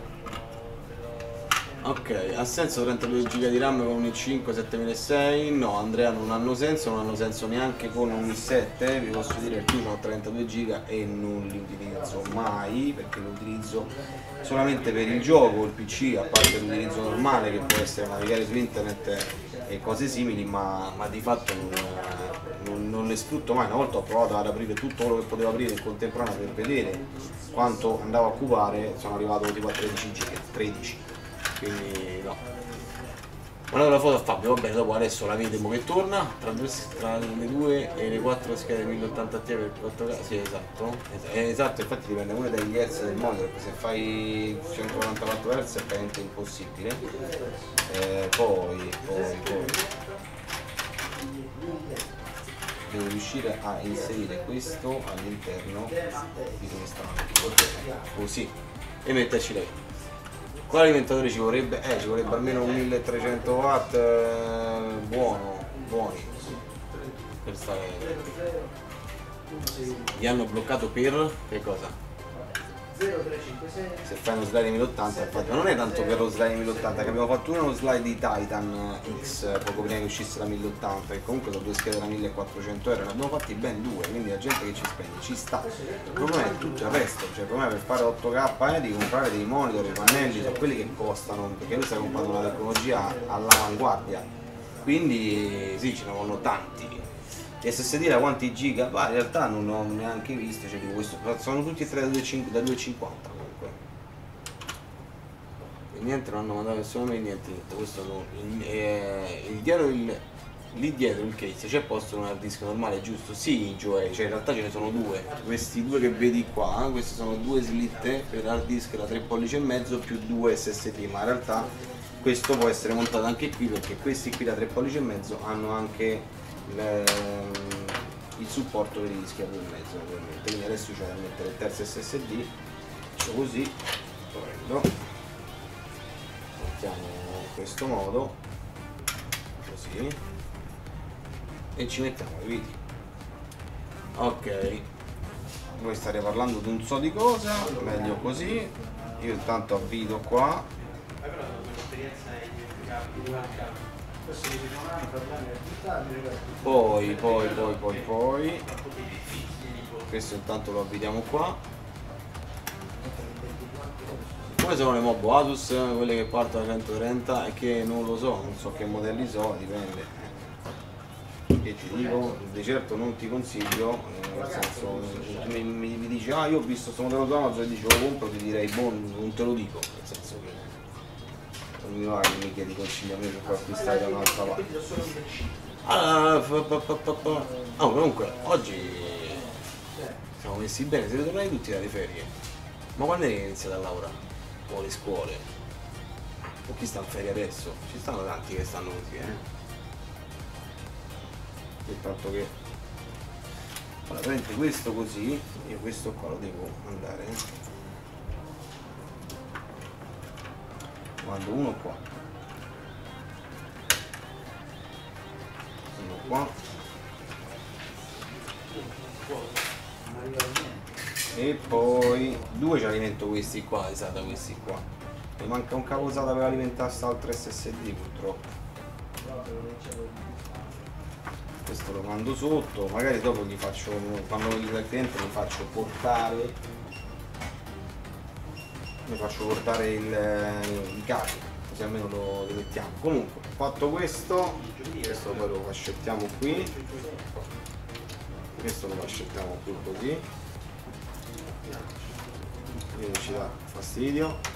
Ok, ha senso trentadue giga di RAM con un i cinque settemilasei? No, Andrea, non hanno senso, non hanno senso neanche con un i sette, vi posso dire che io ho trentadue giga e non li utilizzo mai, perché lo utilizzo solamente per il gioco, il P C, a parte l'utilizzo normale che può essere navigare su internet e cose simili, ma, ma di fatto non, non, non le sfrutto mai. Una volta ho provato ad aprire tutto quello che potevo aprire in contemporanea per vedere quanto andavo a occupare, sono arrivato tipo a tredici giga, tredici. Quindi no. Guardate la foto a Fabio, va bene, dopo adesso la vedremo che torna tra, due, tra le due e le quattro schede mille ottanta Ti per quattro K. Sì, esatto. Esatto, infatti dipende pure dagli hertz del monitor, perché se fai centonovantaquattro hertz è veramente impossibile. Eh, poi, poi, poi devo riuscire a inserire questo all'interno di questa così e metterci la vita. Quale alimentatore ci vorrebbe? Eh, ci vorrebbe almeno un milletrecento watt eh, buono, buoni. Per stare... Gli hanno bloccato per che cosa? Se fai uno slide mille ottanta, infatti, ma non è tanto per lo slide mille ottanta, che abbiamo fatto uno slide di Titan X poco prima che uscisse la mille ottanta, e comunque sono due schede da millequattrocento euro, ne abbiamo fatti ben due, quindi la gente che ci spende ci sta. Il problema è tutto il resto, cioè il problema è per fare otto K eh, di comprare dei monitor, i pannelli, sono quelli che costano, perché lui sta comprando una tecnologia all'avanguardia, quindi sì, ce ne vogliono tanti. Gli S S D da quanti giga? Bah, in realtà non ho neanche visto, cioè, questo, sono tutti e tre da duecentocinquanta comunque. E niente, non hanno mandato nessuno e niente, niente. Questo no. Il, eh, il diario il lì dietro il case c'è posto un hard disk normale, giusto? Sì, Gioè, cioè in realtà ce ne sono due. Questi due che vedi qua, queste sono due slitte per hard disk da tre pollici e mezzo più due S S D, ma in realtà questo può essere montato anche qui perché questi qui da tre pollici e mezzo hanno anche il, il supporto per i dischi a due e mezzo ovviamente. Quindi adesso c'è da mettere il terzo S S D, faccio così, prendo, mettiamo in questo modo, così, e ci mettiamo i video. Ok, voi state parlando di un so di cosa, meglio così. Io intanto avvido qua. Poi, poi, poi, poi, poi. Questo intanto lo avvidiamo qua. Come sono le Mobo Asus, quelle che partono da centotrenta e che non lo so, non so che modelli so, dipende. Che ti dico, di certo non ti consiglio, nel senso, mi, mi, mi dici ah io ho visto questo modello su Amazon e dicevo compro, ti direi boh, non te lo dico, nel senso che non mi va che mi chiedi consigli a me per acquistare da un'altra parte. Ah, fa, fa, fa, fa, fa. Oh, comunque oggi siamo messi bene, siete tornati tutti dalle ferie. Ma quando è che iniziate a lavorare? O le scuole? O chi sta in ferie adesso? Ci stanno tanti che stanno così, eh? Soltanto che allora prende questo così, io questo qua lo devo andare, mando uno qua, uno qua e poi due ci alimento questi qua, esatto, questi qua. Mi manca un cavo SATA per alimentare quest'altro S S D purtroppo. Questo lo mando sotto, magari dopo gli faccio, quando gli dà il cliente mi faccio portare mi faccio portare il, i cavi, così almeno lo, lo mettiamo. Comunque, fatto questo, questo poi lo fascettiamo qui, questo lo fascettiamo qui così, quindi non ci dà fastidio.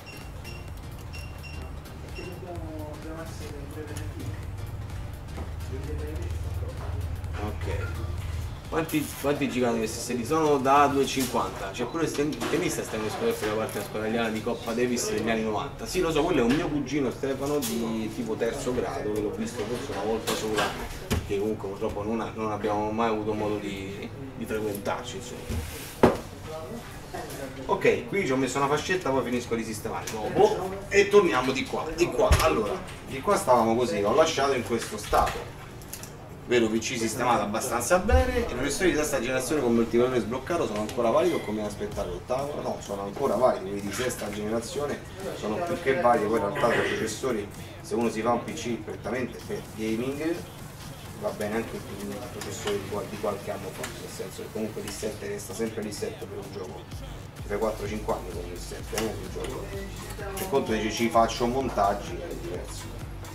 Ok, quanti, quanti giganti questi S S D? Sono da due e cinquanta, c'è pure il tennista Stefano Scodetti da parte australiana di Coppa Davis degli anni novanta. Sì, lo so, quello è un mio cugino Stefano di tipo terzo grado, che l'ho visto forse una volta sola, che comunque purtroppo non, ha, non abbiamo mai avuto modo di, di frequentarci, insomma. Ok, qui ci ho messo una fascetta, poi finisco di sistemare dopo e torniamo di qua, di qua. Allora, di qua stavamo così, l'ho lasciato in questo stato. Vero P C sistemato abbastanza bene, i processori di sesta generazione con moltiplicatore sbloccato sono ancora validi o come aspettare l'ottavo? No, sono ancora validi, quelli di sesta generazione sono più che validi, poi in realtà i processori, se uno si fa un P C prettamente per gaming, va bene anche un processore di, di qualche anno fa, nel senso che comunque l'I sette resta sempre l'I sette per un gioco, ci fai quattro cinque anni con l'I sette, eh, un gioco. Per conto dice ci faccio montaggi, è diverso.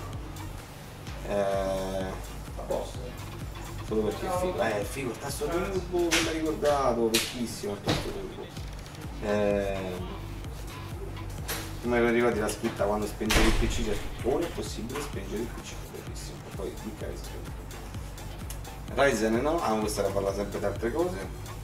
Eh, solo perché è figo, eh è figo il tasto turbo, che mi ha ricordato, vecchissimo il tasto turbo. Eh, come vi ricordate la scritta quando spengere il P C, c'è ora è possibile spengere il P C, bellissimo, poi clicca e spengere. Ryzen no, ah questa era parla sempre di altre cose.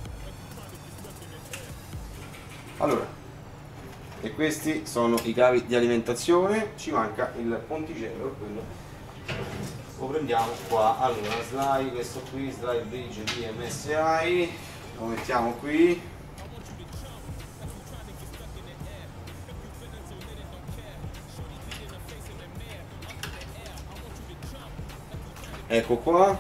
Allora, e questi sono i cavi di alimentazione, ci manca il ponticello, quello lo prendiamo qua. Allora, slide, questo qui, slide bridge di M S I, lo mettiamo qui. Ecco qua.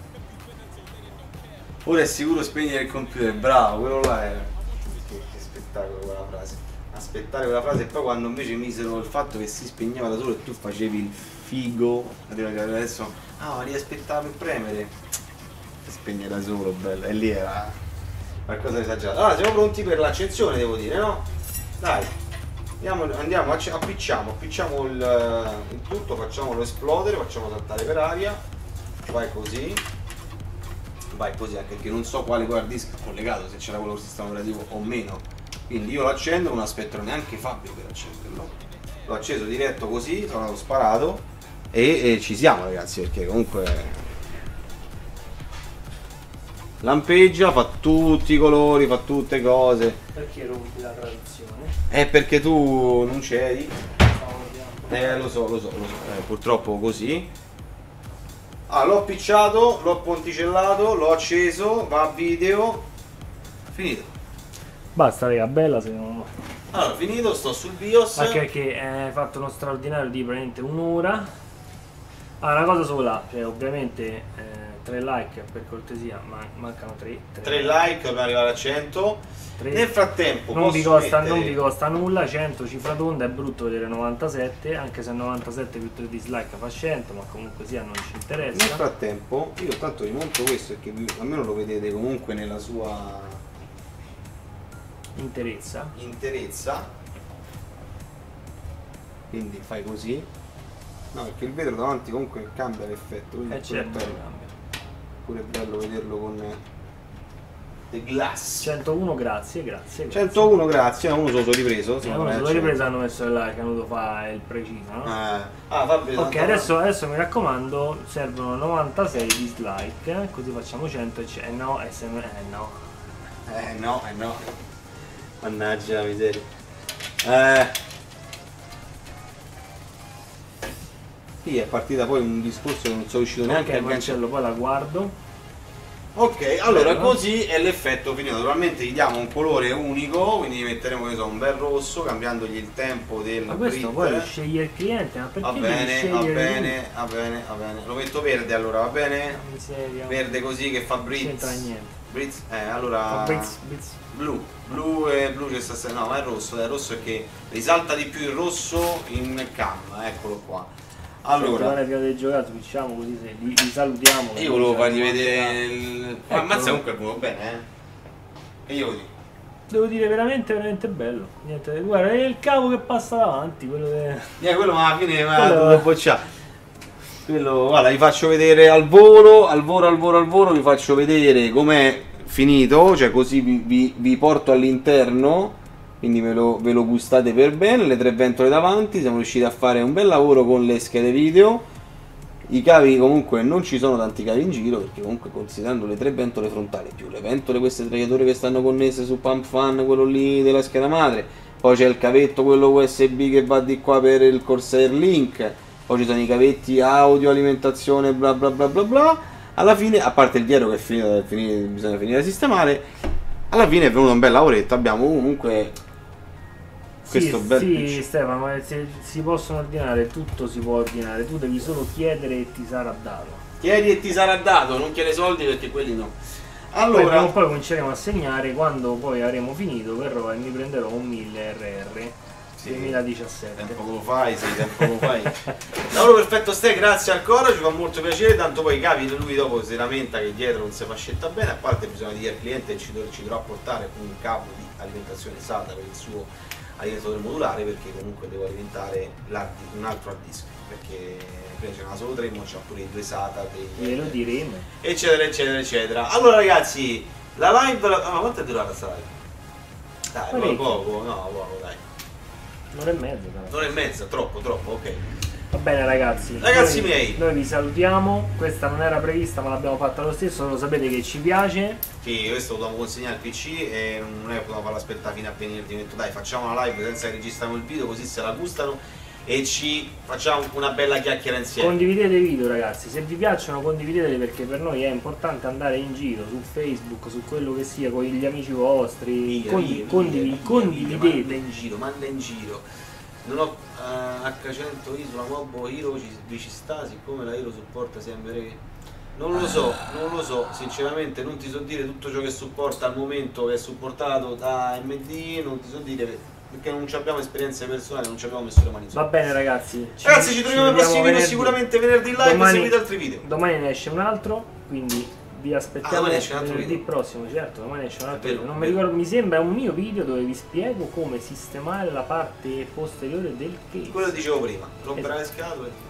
Ora è sicuro spegnere il computer, bravo, quello là era. Che, che spettacolo quella frase. Aspettare quella frase e poi quando invece misero il fatto che si spegneva da solo e tu facevi il figo, adesso ah ma devi aspettare per premere, si spegne da solo, bello, e lì era qualcosa di esagerato. Allora siamo pronti per l'accensione, devo dire, no? Dai, andiamo, andiamo appicciamo, appicciamo il, il tutto, facciamolo esplodere, facciamo saltare per aria, vai così, vai così anche perché non so quale hard disk è collegato, se c'era quello del sistema operativo o meno. Quindi io lo accendo, non aspetterò neanche Fabio per accenderlo. L'ho acceso diretto così, l'ho sparato e, e ci siamo ragazzi, perché comunque lampeggia, fa tutti i colori, fa tutte cose. Perché rompi la traduzione? È perché tu non c'eri. Eh lo so, lo so, lo so. Eh, purtroppo così. Ah, l'ho picciato, l'ho ponticellato, l'ho acceso, va a video. Finito. Basta raga, bella secondo me. Allora, finito, sto sul BIOS. Anche perché hai fatto uno straordinario di praticamente un'ora. Ah, una cosa sola, cioè ovviamente eh, tre like per cortesia, ma mancano tre. tre like per arrivare a cento. tre. Nel frattempo Non posso vi, costa, mettere... non vi costa nulla, cento cifra tonda, è brutto vedere novantasette, anche se novantasette più tre dislike fa cento, ma comunque sia non ci Nel interessa. frattempo io tanto vi monto questo perché vi- almeno lo vedete comunque nella sua Interezza. interezza. quindi fai così. No, perché il vetro davanti comunque cambia l'effetto, quindi Eh pure, certo, è bello, cambia. pure è bello vederlo con The Glass. centouno, grazie, grazie. grazie. centouno, grazie, a uno se lo sono ripreso. Eh, secondo uno me, se lo cioè- ripresa hanno messo il like, hanno dovuto fare il preciso, no? Eh, Ah, Fabio, Ok, tanto- adesso, adesso mi raccomando, servono novantasei dislike, eh, così facciamo cento e c'è. Eh no, eh, se, eh no. eh no, eh no. Mannaggia la miseria. Eh. Sì, è partita poi un discorso che non sono riuscito neanche Ok, a agganciare. Marcello, poi la guardo. Ok, allora Bello. così è l'effetto finito. Naturalmente gli diamo un colore unico, quindi gli metteremo che so, un bel rosso, cambiandogli il tempo del Ma questo grid. poi lo sceglie il cliente, ma perché Va devi bene, va scegliere bene, va bene, va bene. Lo metto verde allora, va bene? tu? Miseria. Verde così che fa Non Britz. c'entra niente. Britz, eh, allora. Blitz, blitz. Blu, blu e blu c'è sta. No, ma è rosso, dai, il rosso è che risalta di più il rosso in cam, eccolo qua. Allora, Allora, prima di giocare switchiamo così se li, li salutiamo. io volevo fargli Diciamo, vedere il. Ma Eccolo. ammazza comunque è venuto bene, eh. E io dico. Devo dire veramente veramente bello. Niente, guarda, è il cavo che passa davanti, quello che. Eh, quello ma alla fine ma Quello- dovevo bocciare. Quello, guarda, vi faccio vedere al volo, al volo, al volo, al volo, vi faccio vedere com'è finito, cioè così vi, vi- vi porto all'interno, quindi ve lo, ve lo gustate per bene, le tre ventole davanti, siamo riusciti a fare un bel lavoro con le schede video, i cavi comunque non ci sono tanti cavi in giro, perché comunque considerando le tre ventole frontali, più le ventole queste traiettorie che stanno connesse su Pump Fan, quello lì della scheda madre, poi c'è il cavetto quello U S B che va di qua per il Corsair Link, poi ci sono i cavetti audio, alimentazione, bla bla bla bla bla. Alla fine, a parte il dietro che è finito, è finito, bisogna finire a sistemare, alla fine è venuto un bel lavoretto. Abbiamo comunque questo sì, bel sì, P C. Stefano, eh, se si possono ordinare, tutto si può ordinare, tu devi solo chiedere e ti sarà dato. Chiedi e ti sarà dato, non chiede soldi perché quelli no. Poi prima o Allora, poi cominceremo a segnare, quando poi avremo finito verrò e mi prenderò un mille R R Sì. duemiladiciassette. tempo che lo fai, sì, tempo che lo fai. Lavoro perfetto Ste, grazie ancora, ci fa molto piacere, tanto poi i cavi lui dopo si lamenta che dietro non si fa scelta bene, a parte bisogna dire al cliente che ci, dov- ci dovrà portare un cavo di alimentazione SATA per il suo alimentatore modulare, perché comunque devo alimentare l'hard di- un altro hard disk, perché prima c'era solo tre, ma c'ha pure i due SATA dei- Glielo diremo. eccetera eccetera eccetera. Allora ragazzi, la live, la... ah, ma quanto è durata sta live? Dai, poco, Parecchio. poco, no, poco, dai. Un'ora e mezza. però. Un'ora e mezza, troppo, troppo, ok. Va bene ragazzi. Ragazzi noi, miei. Noi vi salutiamo. Questa non era prevista ma l'abbiamo fatta lo stesso. Lo sapete che ci piace. Sì, questo lo dobbiamo consegnare al P C e non è che potevamo farlo aspettare fino a venire. Ho detto dai, facciamo una live senza che registriamo il video, così se la gustano e ci facciamo una bella chiacchiera insieme. Condividete i video ragazzi. Se vi piacciono condivideteli, perché per noi è importante andare in giro su Facebook, su quello che sia, con gli amici vostri. Via, Condi- via, condivi- via, via, condividete. via, manda in giro, manda in giro. Non ho eh, acca cento i sulla Mobo Hero ci, vi ci sta, siccome la Hero supporta sia M R. Non lo so, non lo so, sinceramente non ti so dire tutto ciò che supporta al momento, che è supportato da M D, non ti so dire perché non abbiamo esperienze personali, non ci abbiamo messo le mani su. Va bene ragazzi. Ragazzi, ci troviamo ai prossimi video, venerdì. sicuramente venerdì live, Domani- seguite altri video. Domani ne esce un altro, quindi vi Ah, aspettiamo domani esce un altro venerdì video. prossimo, certo, domani esce un altro È vero, video. Non è mi vero. ricordo, mi sembra un mio video dove vi spiego come sistemare la parte posteriore del case. Quello che dicevo prima, rompere le scatole.